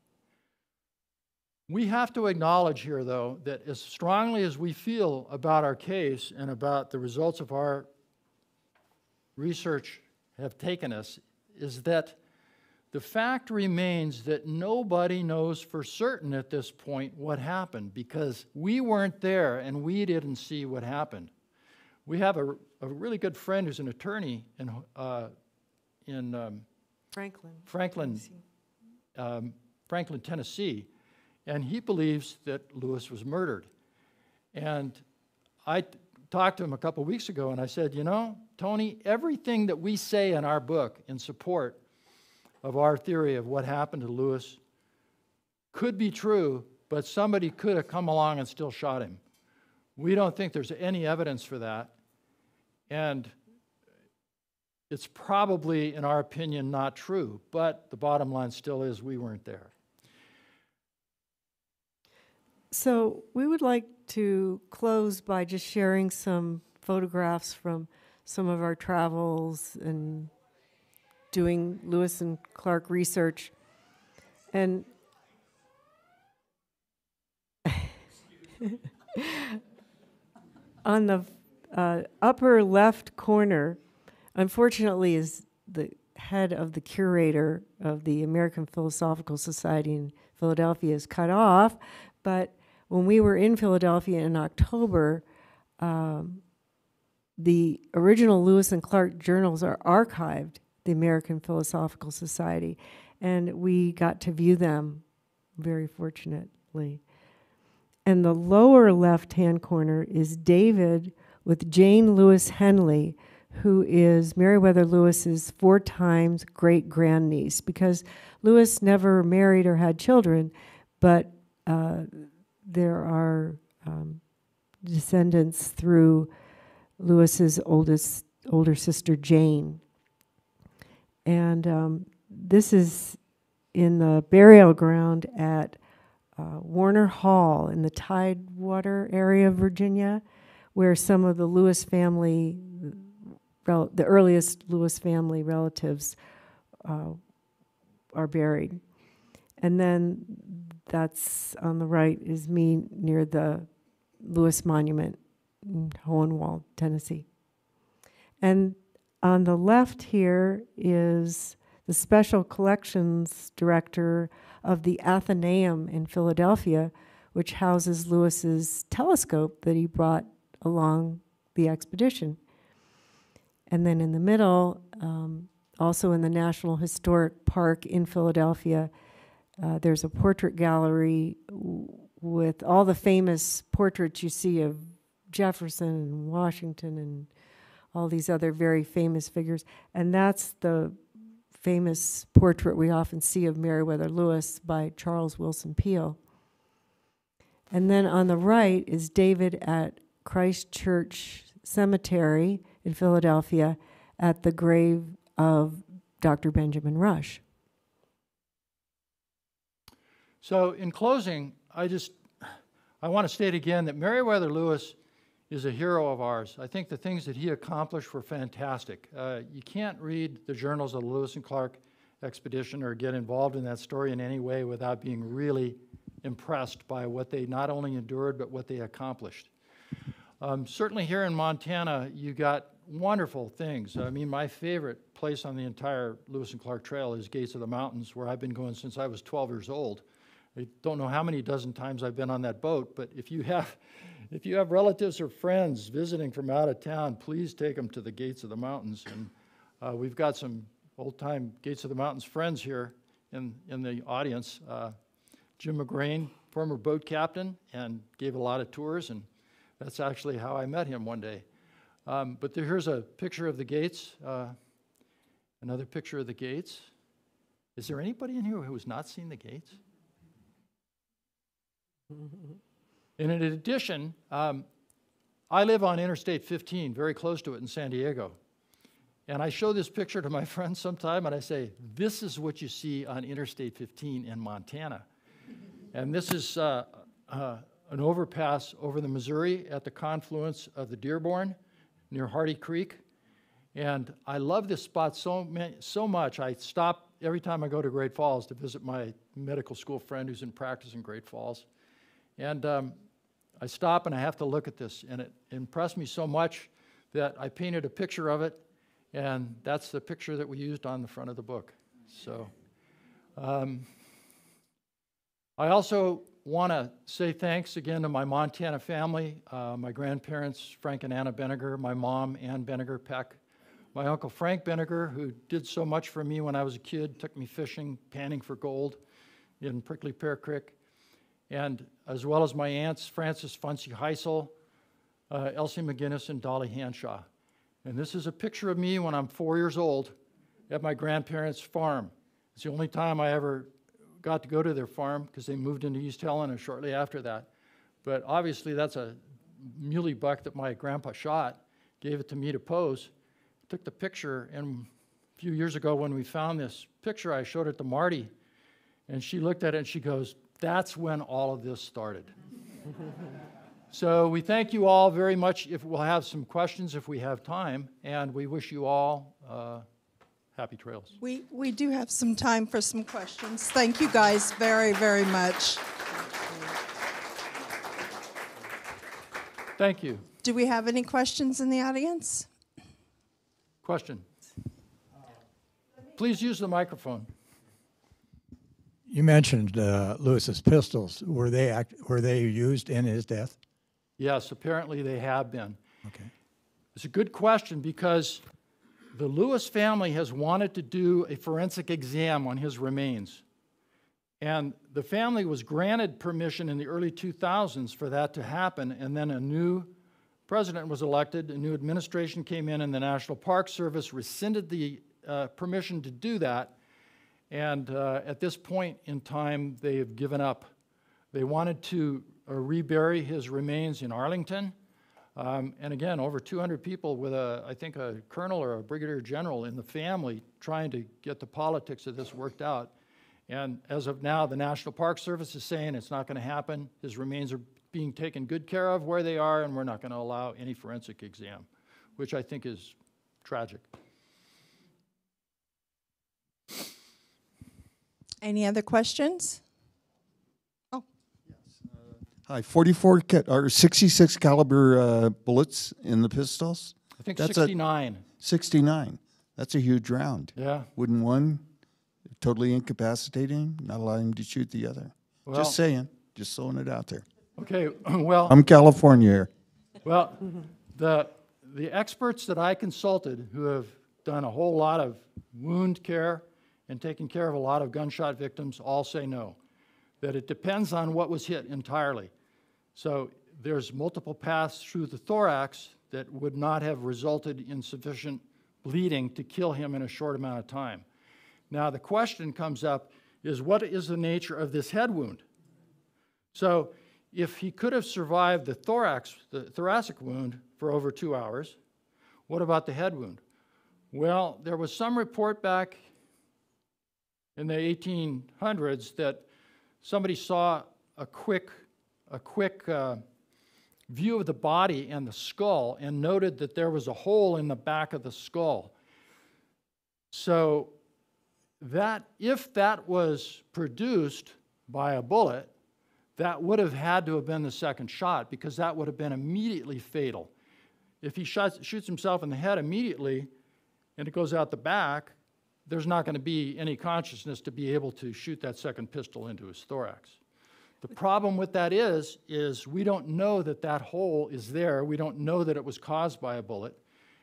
We have to acknowledge here, though, that as strongly as we feel about our case and about the results of our research have taken us, is that the fact remains that nobody knows for certain at this point what happened, because we weren't there and we didn't see what happened. We have a, a really good friend who's an attorney in, uh, in um, Franklin. Franklin, um, Franklin, Tennessee, and he believes that Lewis was murdered. And I t- talked to him a couple weeks ago, and I said, you know, Tony, everything that we say in our book in support of our theory of what happened to Lewis could be true, but somebody could have come along and still shot him. We don't think there's any evidence for that, and it's probably, in our opinion, not true, but the bottom line still is we weren't there. So we would like to close by just sharing some photographs from some of our travels and doing Lewis and Clark research. And on the uh, upper left corner, unfortunately, is the head of the curator of the American Philosophical Society in Philadelphia is cut off, but when we were in Philadelphia in October, um, the original Lewis and Clark journals are archived, the American Philosophical Society, and we got to view them, very fortunately. And the lower left-hand corner is David with Jane Lewis Henley, who is Meriwether Lewis's four times great-grandniece, because Lewis never married or had children, but uh, there are um, descendants through Lewis's oldest older sister, Jane. And um, this is in the burial ground at uh, Warner Hall in the Tidewater area of Virginia, where some of the Lewis family, rel- the earliest Lewis family relatives uh, are buried. And then that's on the right is me near the Lewis Monument in Hohenwald, Tennessee. And on the left here is the Special Collections Director of the Athenaeum in Philadelphia, which houses Lewis's telescope that he brought along the expedition. And then in the middle, um, also in the National Historic Park in Philadelphia, uh, there's a portrait gallery w- with all the famous portraits you see of Jefferson and Washington and all these other very famous figures. And that's the famous portrait we often see of Meriwether Lewis by Charles Wilson Peale. And then on the right is David at Christ Church Cemetery in Philadelphia at the grave of Doctor Benjamin Rush. So in closing, I just, I want to state again that Meriwether Lewis is a hero of ours. I think the things that he accomplished were fantastic. Uh, you can't read the journals of the Lewis and Clark expedition or get involved in that story in any way without being really impressed by what they not only endured, but what they accomplished. Um, certainly here in Montana, you got wonderful things. I mean, my favorite place on the entire Lewis and Clark Trail is Gates of the Mountains, where I've been going since I was twelve years old. I don't know how many dozen times I've been on that boat, but if you have, if you have relatives or friends visiting from out of town, please take them to the Gates of the Mountains. And uh, we've got some old-time Gates of the Mountains friends here in, in the audience. Uh, Jim McGrain, former boat captain, and gave a lot of tours, and that's actually how I met him one day. Um, but there, here's a picture of the gates, uh, another picture of the gates. Is there anybody in here who has not seen the gates? And in addition, um, I live on Interstate fifteen, very close to it in San Diego. And I show this picture to my friends sometime, and I say, this is what you see on Interstate fifteen in Montana. And this is uh, uh, an overpass over the Missouri at the confluence of the Dearborn near Hardy Creek. And I love this spot so, so much, I stop every time I go to Great Falls to visit my medical school friend who's in practice in Great Falls. And um, I stop and I have to look at this, and it impressed me so much that I painted a picture of it, and that's the picture that we used on the front of the book. So um, I also want to say thanks again to my Montana family, uh, my grandparents, Frank and Anna Benniger, my mom, Ann Benniger Peck, my uncle Frank Benniger, who did so much for me when I was a kid, took me fishing, panning for gold in Prickly Pear Creek, and as well as my aunts, Frances Funcy Heisel, uh, Elsie McGinnis, and Dolly Hanshaw. And this is a picture of me when I'm four years old at my grandparents' farm. It's the only time I ever got to go to their farm because they moved into East Helena shortly after that. But obviously that's a muley buck that my grandpa shot, gave it to me to pose, took the picture, and a few years ago when we found this picture, I showed it to Marty, and she looked at it and she goes, that's when all of this started. So we thank you all very much. If we'll have some questions if we have time, and we wish you all uh, happy trails. We, we do have some time for some questions. Thank you guys very, very much. Thank you. Do we have any questions in the audience? Question. Please use the microphone. You mentioned uh, Lewis's pistols. Were they act were they used in his death? Yes, apparently they have been. Okay. It's a good question because the Lewis family has wanted to do a forensic exam on his remains. And the family was granted permission in the early two thousands for that to happen, and then a new president was elected, a new administration came in, and the National Park Service rescinded the uh, permission to do that. And uh, at this point in time, they have given up. They wanted to uh, rebury his remains in Arlington. Um, and again, over two hundred people with, a, I think, a colonel or a brigadier general in the family trying to get the politics of this worked out. And as of now, the National Park Service is saying it's not going to happen. His remains are being taken good care of where they are, and we're not going to allow any forensic exam, which I think is tragic. Any other questions? Oh. Hi, forty-four ca- or sixty-six caliber uh, bullets in the pistols? I think That's sixty-nine. A sixty-nine. That's a huge round. Yeah. Wouldn't one totally incapacitate him, not allow him to shoot the other? Well, just saying, just throwing it out there. Okay, well, I'm California here. well, the the experts that I consulted who have done a whole lot of wound care and taken care of a lot of gunshot victims all say no, that it depends on what was hit entirely. So there's multiple paths through the thorax that would not have resulted in sufficient bleeding to kill him in a short amount of time. Now the question comes up is what is the nature of this head wound? So if he could have survived the thorax, the thoracic wound for over two hours, what about the head wound? Well, there was some report back in the eighteen hundreds that somebody saw a quick, a quick uh, view of the body and the skull and noted that there was a hole in the back of the skull. So that, if that was produced by a bullet, that would have had to have been the second shot because that would have been immediately fatal. If he shoots, shoots himself in the head immediately and it goes out the back, there's not going to be any consciousness to be able to shoot that second pistol into his thorax. The problem with that is, is we don't know that that hole is there. We don't know that it was caused by a bullet.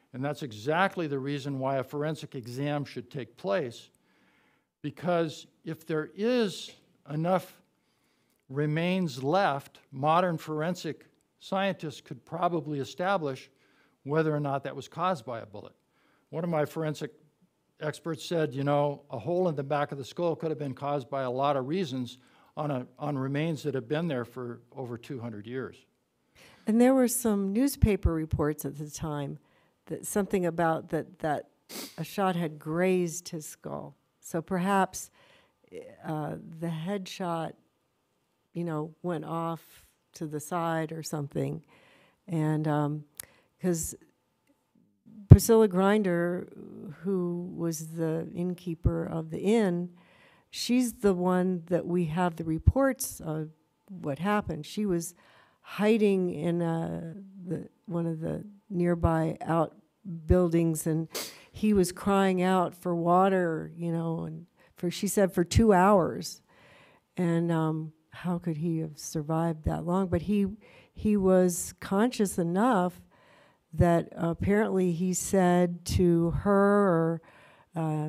And that's exactly the reason why a forensic exam should take place, because if there is enough remains left, modern forensic scientists could probably establish whether or not that was caused by a bullet. One of my forensic experts said, you know, a hole in the back of the skull could have been caused by a lot of reasons on, a, on remains that have been there for over two hundred years. And there were some newspaper reports at the time that something about that, that a shot had grazed his skull. So perhaps uh, the headshot, you know, went off to the side or something. And because um, Priscilla Grinder, who was the innkeeper of the inn, she's the one that we have the reports of what happened. She was hiding in uh, the, one of the nearby outbuildings, and he was crying out for water, you know, and for, she said, for two hours. And um, how could he have survived that long? But he, he was conscious enough that apparently he said to her, or uh,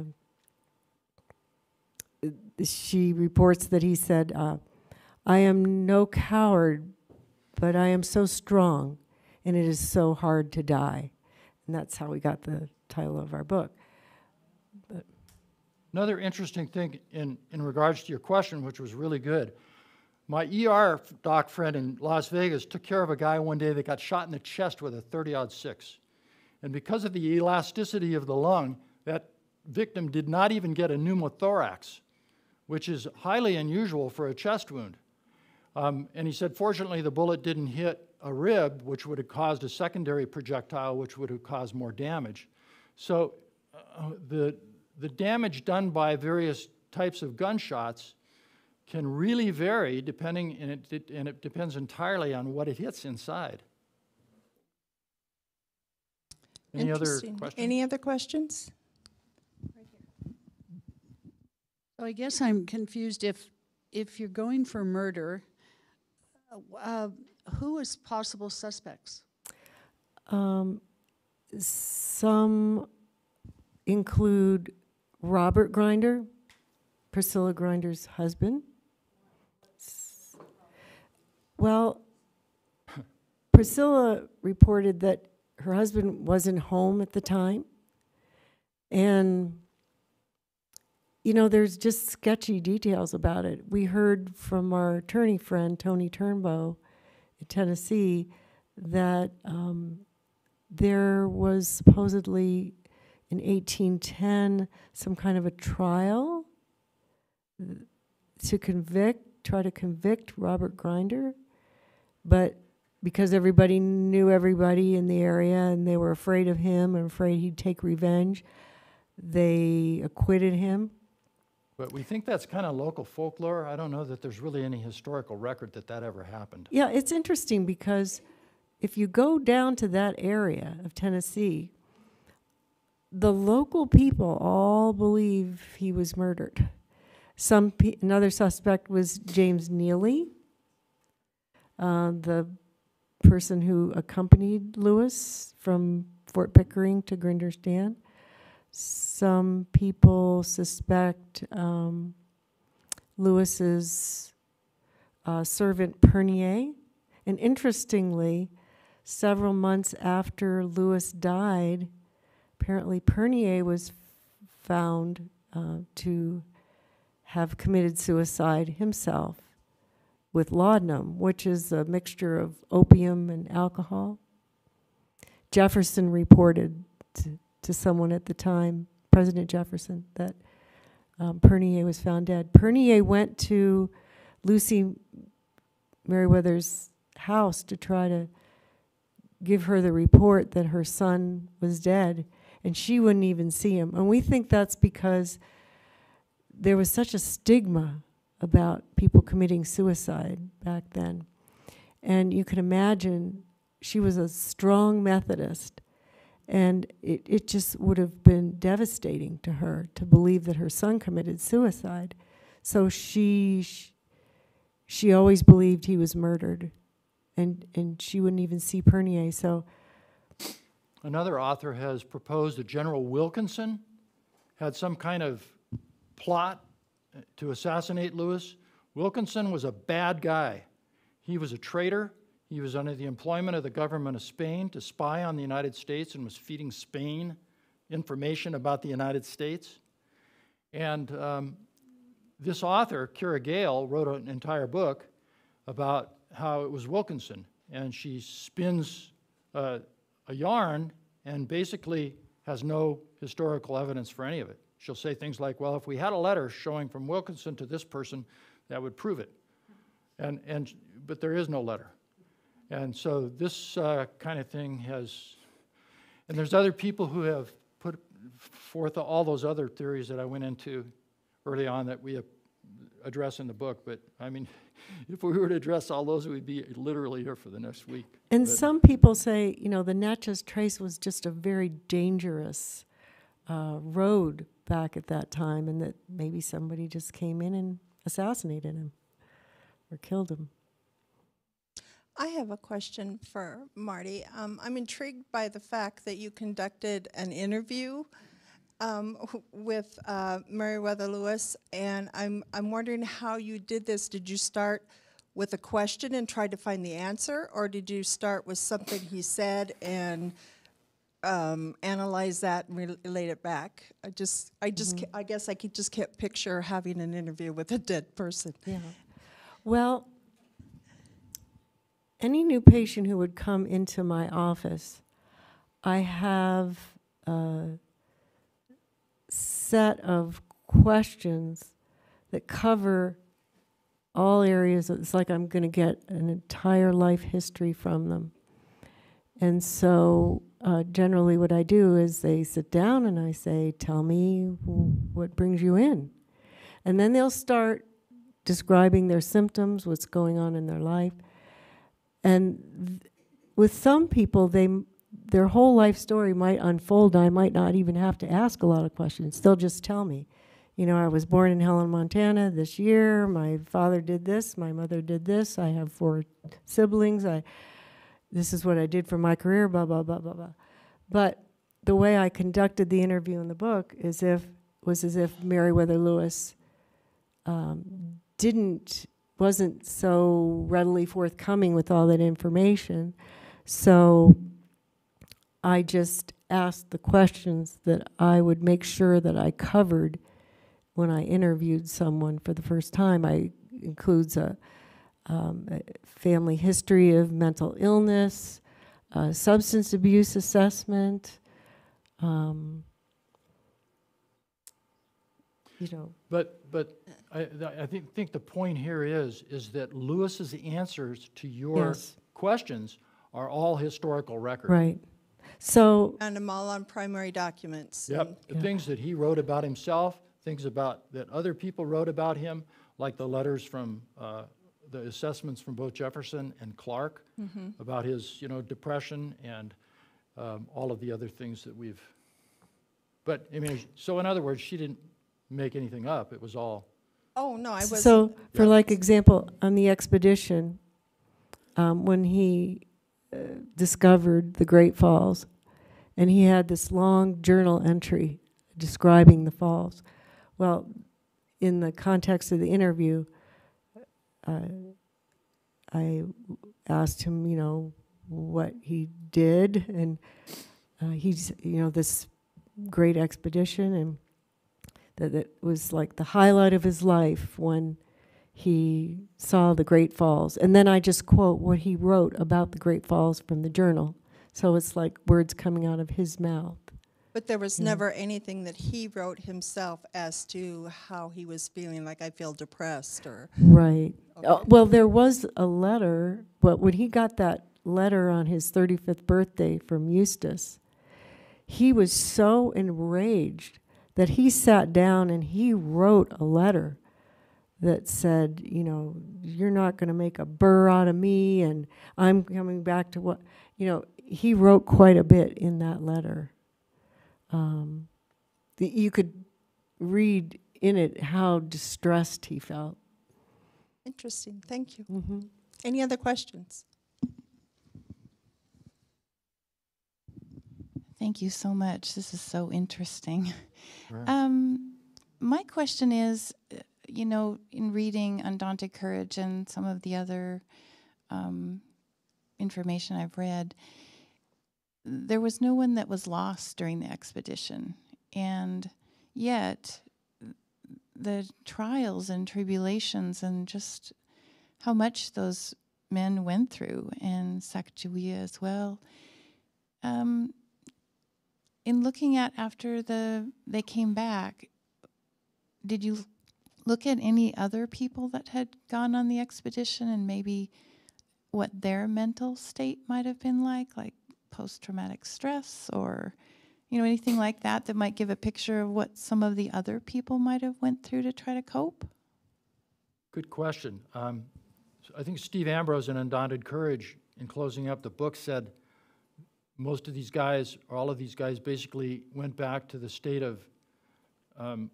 she reports that he said, uh, I am no coward, but I am so strong, and it is so hard to die. And that's how we got the title of our book. But another interesting thing in, in regards to your question, which was really good, my E R doc friend in Las Vegas took care of a guy one day that got shot in the chest with a thirty aught six. And because of the elasticity of the lung, that victim did not even get a pneumothorax, which is highly unusual for a chest wound. Um, and he said, fortunately, the bullet didn't hit a rib, which would have caused a secondary projectile, which would have caused more damage. So uh, the, the damage done by various types of gunshots can really vary depending, and it, it, and it depends entirely on what it hits inside. Any other Interesting. questions? Any other questions? So I guess I'm confused. If if you're going for murder, uh, who is possible suspects? Um, some include Robert Grinder, Priscilla Grinder's husband. S- Well, Priscilla reported that her husband wasn't home at the time. And, you know, there's just sketchy details about it. We heard from our attorney friend, Tony Turnbow, in Tennessee, that um, there was supposedly in eighteen ten some kind of a trial to convict, try to convict Robert Grinder, but because everybody knew everybody in the area and they were afraid of him and afraid he'd take revenge, they acquitted him. But we think that's kind of local folklore. I don't know that there's really any historical record that that ever happened. Yeah, it's interesting because if you go down to that area of Tennessee, the local people all believe he was murdered. Some pe- another suspect was James Neely, uh, the person who accompanied Lewis from Fort Pickering to Grinder's Stand. Some people suspect um, Lewis's uh, servant Pernier. And interestingly, several months after Lewis died, apparently Pernier was found uh, to have committed suicide himself with laudanum, which is a mixture of opium and alcohol. Jefferson reported to, to someone at the time, President Jefferson, that um, Pernier was found dead. Pernier went to Lucy Meriwether's house to try to give her the report that her son was dead, and she wouldn't even see him. And we think that's because there was such a stigma about people committing suicide back then. And you can imagine she was a strong Methodist, and it, it just would have been devastating to her to believe that her son committed suicide. So she she always believed he was murdered, and, and she wouldn't even see Pernier. So another author has proposed that General Wilkinson had some kind of plot to assassinate Lewis. Wilkinson was a bad guy. He was a traitor. He was under the employment of the government of Spain to spy on the United States and was feeding Spain information about the United States. And um, this author, Kira Gale, wrote an entire book about how it was Wilkinson. And she spins uh, a yarn and basically has no historical evidence for any of it. She'll say things like, well, if we had a letter showing from Wilkinson to this person, that would prove it. And, and, but there is no letter. And so this uh, kind of thing has, and there's other people who have put forth all those other theories that I went into early on that we address in the book. But I mean, if we were to address all those, we'd be literally here for the next week. And But some people say, you know, the Natchez Trace was just a very dangerous uh, road back at that time, and that maybe somebody just came in and assassinated him or killed him. I have a question for Marty. Um, I'm intrigued by the fact that you conducted an interview um, w- with uh, Meriwether Lewis, and I'm I'm wondering how you did this. Did you start with a question and try to find the answer, or did you start with something he said and um, analyze that and re- relate it back? I just I just ca- I guess I could just can't picture having an interview with a dead person. Yeah. Well, any new patient who would come into my office, I have a set of questions that cover all areas. It's like I'm going to get an entire life history from them. And so uh, generally what I do is they sit down and I say, tell me what brings you in. And then they'll start describing their symptoms, what's going on in their life. And th- with some people, they m- their whole life story might unfold. I might not even have to ask a lot of questions. They'll just tell me, you know, I was born in Helen, Montana this year. My father did this. My mother did this. I have four siblings. I this is what I did for my career, blah, blah, blah, blah, blah. But the way I conducted the interview in the book is if was as if Meriwether Lewis um, didn't wasn't so readily forthcoming with all that information. So I just asked the questions that I would make sure that I covered when I interviewed someone for the first time. I includes a, um, a family history of mental illness, uh, substance abuse assessment, um, you know. But but I, I think think the point here is is that Lewis's answers to your Yes. questions are all historical record. Right. So, And them all on primary documents. and- Yep. The things that he wrote about himself, things about that other people wrote about him, like the letters from uh, the assessments from both Jefferson and Clark about his, you know, depression and um, all of the other things that we've. But I mean, so in other words, she didn't make anything up. It was all. Oh, no, I was. so for Yeah. like example, on the expedition, um, when he uh, discovered the Great Falls, and he had this long journal entry describing the falls. Well, in the context of the interview, uh, I asked him, you know, what he did, and uh, he's, you know, this great expedition, and that it was like the highlight of his life when he saw the Great Falls. And then I just quote what he wrote about the Great Falls from the journal. So it's like words coming out of his mouth. But there was never anything that he wrote himself as to how he was feeling, like I feel depressed or. Right. Uh, well, there was a letter, but when he got that letter on his thirty-fifth birthday from Eustace, he was so enraged that he sat down and he wrote a letter that said, you know, you're not going to make a burr out of me, and I'm coming back to what, you know, he wrote quite a bit in that letter. Um, the, you could read in it how distressed he felt. Interesting, thank you. Mm-hmm. Any other questions? Thank you so much. This is so interesting. Right. Um, my question is, you know, in reading Undaunted Courage and some of the other um, information I've read, there was no one that was lost during the expedition. And yet, the trials and tribulations and just how much those men went through, and Sacagawea as well. Um, in looking at after the they came back, did you look at any other people that had gone on the expedition and maybe what their mental state might have been like, like post-traumatic stress or, you know, anything like that that might give a picture of what some of the other people might have went through to try to cope? Good question. Um, so I think Steve Ambrose in Undaunted Courage, in closing up the book, said most of these guys, or all of these guys, basically went back to the state of um,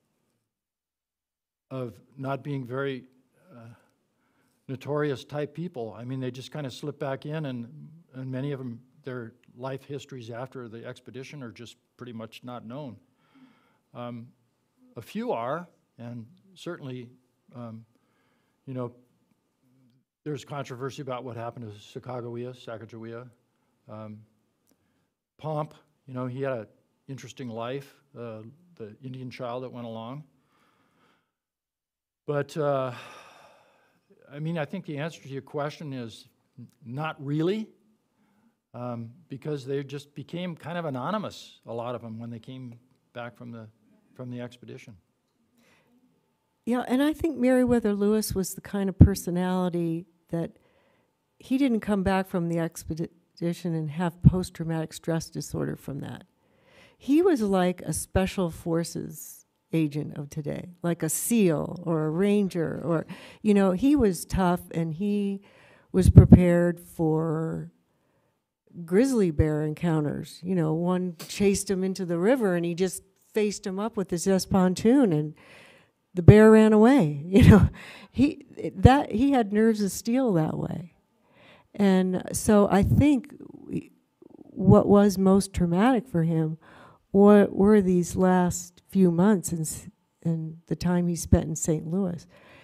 of not being very uh, notorious type people. I mean, they just kind of slip back in, and and many of them, their life histories after the expedition are just pretty much not known. Um, a few are, and certainly, um, you know, there's controversy about what happened to Sacagawea, Sacagawea. Um, Pomp, you know, he had an interesting life, uh, the Indian child that went along. But, uh, I mean, I think the answer to your question is not really, um, because they just became kind of anonymous, a lot of them, when they came back from the, from the expedition. Yeah, and I think Meriwether Lewis was the kind of personality that he didn't come back from the expedition and have post-traumatic stress disorder from that. He was like a special forces agent of today, like a SEAL or a Ranger, or, you know, he was tough and he was prepared for grizzly bear encounters. You know, one chased him into the river and he just faced him up with his S pontoon and the bear ran away. You know, he that he had nerves of steel that way. And so I think we, what was most traumatic for him were, were these last few months and, and the time he spent in Saint Louis.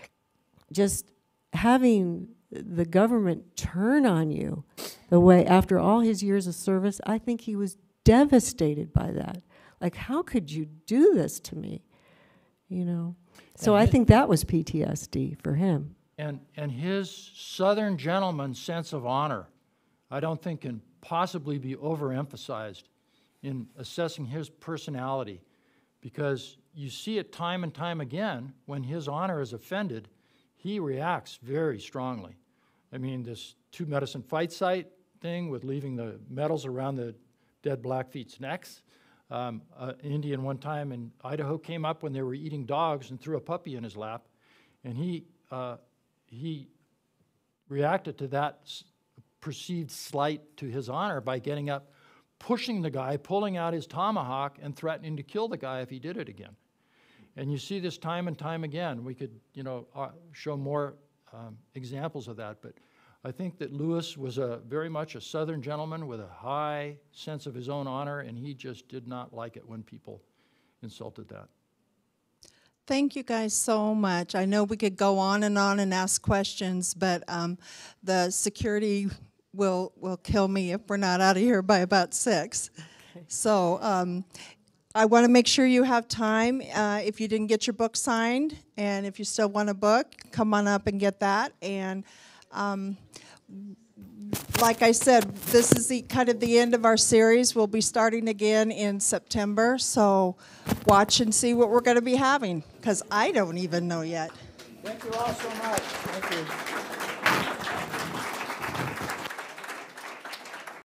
Just having the government turn on you the way, after all his years of service, I think he was devastated by that. Like, how could you do this to me? You know? So I think that was P T S D for him. And, and his Southern gentleman's sense of honor, I don't think can possibly be overemphasized in assessing his personality, because you see it time and time again when his honor is offended, he reacts very strongly. I mean, this two medicine fight site thing with leaving the medals around the dead Blackfeet's necks. Um, uh, an Indian one time in Idaho came up when they were eating dogs and threw a puppy in his lap, and he uh, he reacted to that s perceived slight to his honor by getting up, pushing the guy, pulling out his tomahawk, and threatening to kill the guy if he did it again. And you see this time and time again. We could, you know, uh, show more um, examples of that, but I think that Lewis was a very much a Southern gentleman with a high sense of his own honor, and he just did not like it when people insulted that. Thank you guys so much. I know we could go on and on and ask questions, but um, the security will will kill me if we're not out of here by about six. Okay. So um, I want to make sure you have time. Uh, if you didn't get your book signed, and if you still want a book, come on up and get that. And um, like I said, this is the kind of the end of our series. We'll be starting again in September, so watch and see what we're going to be having, because I don't even know yet. Thank you all so much. Thank you.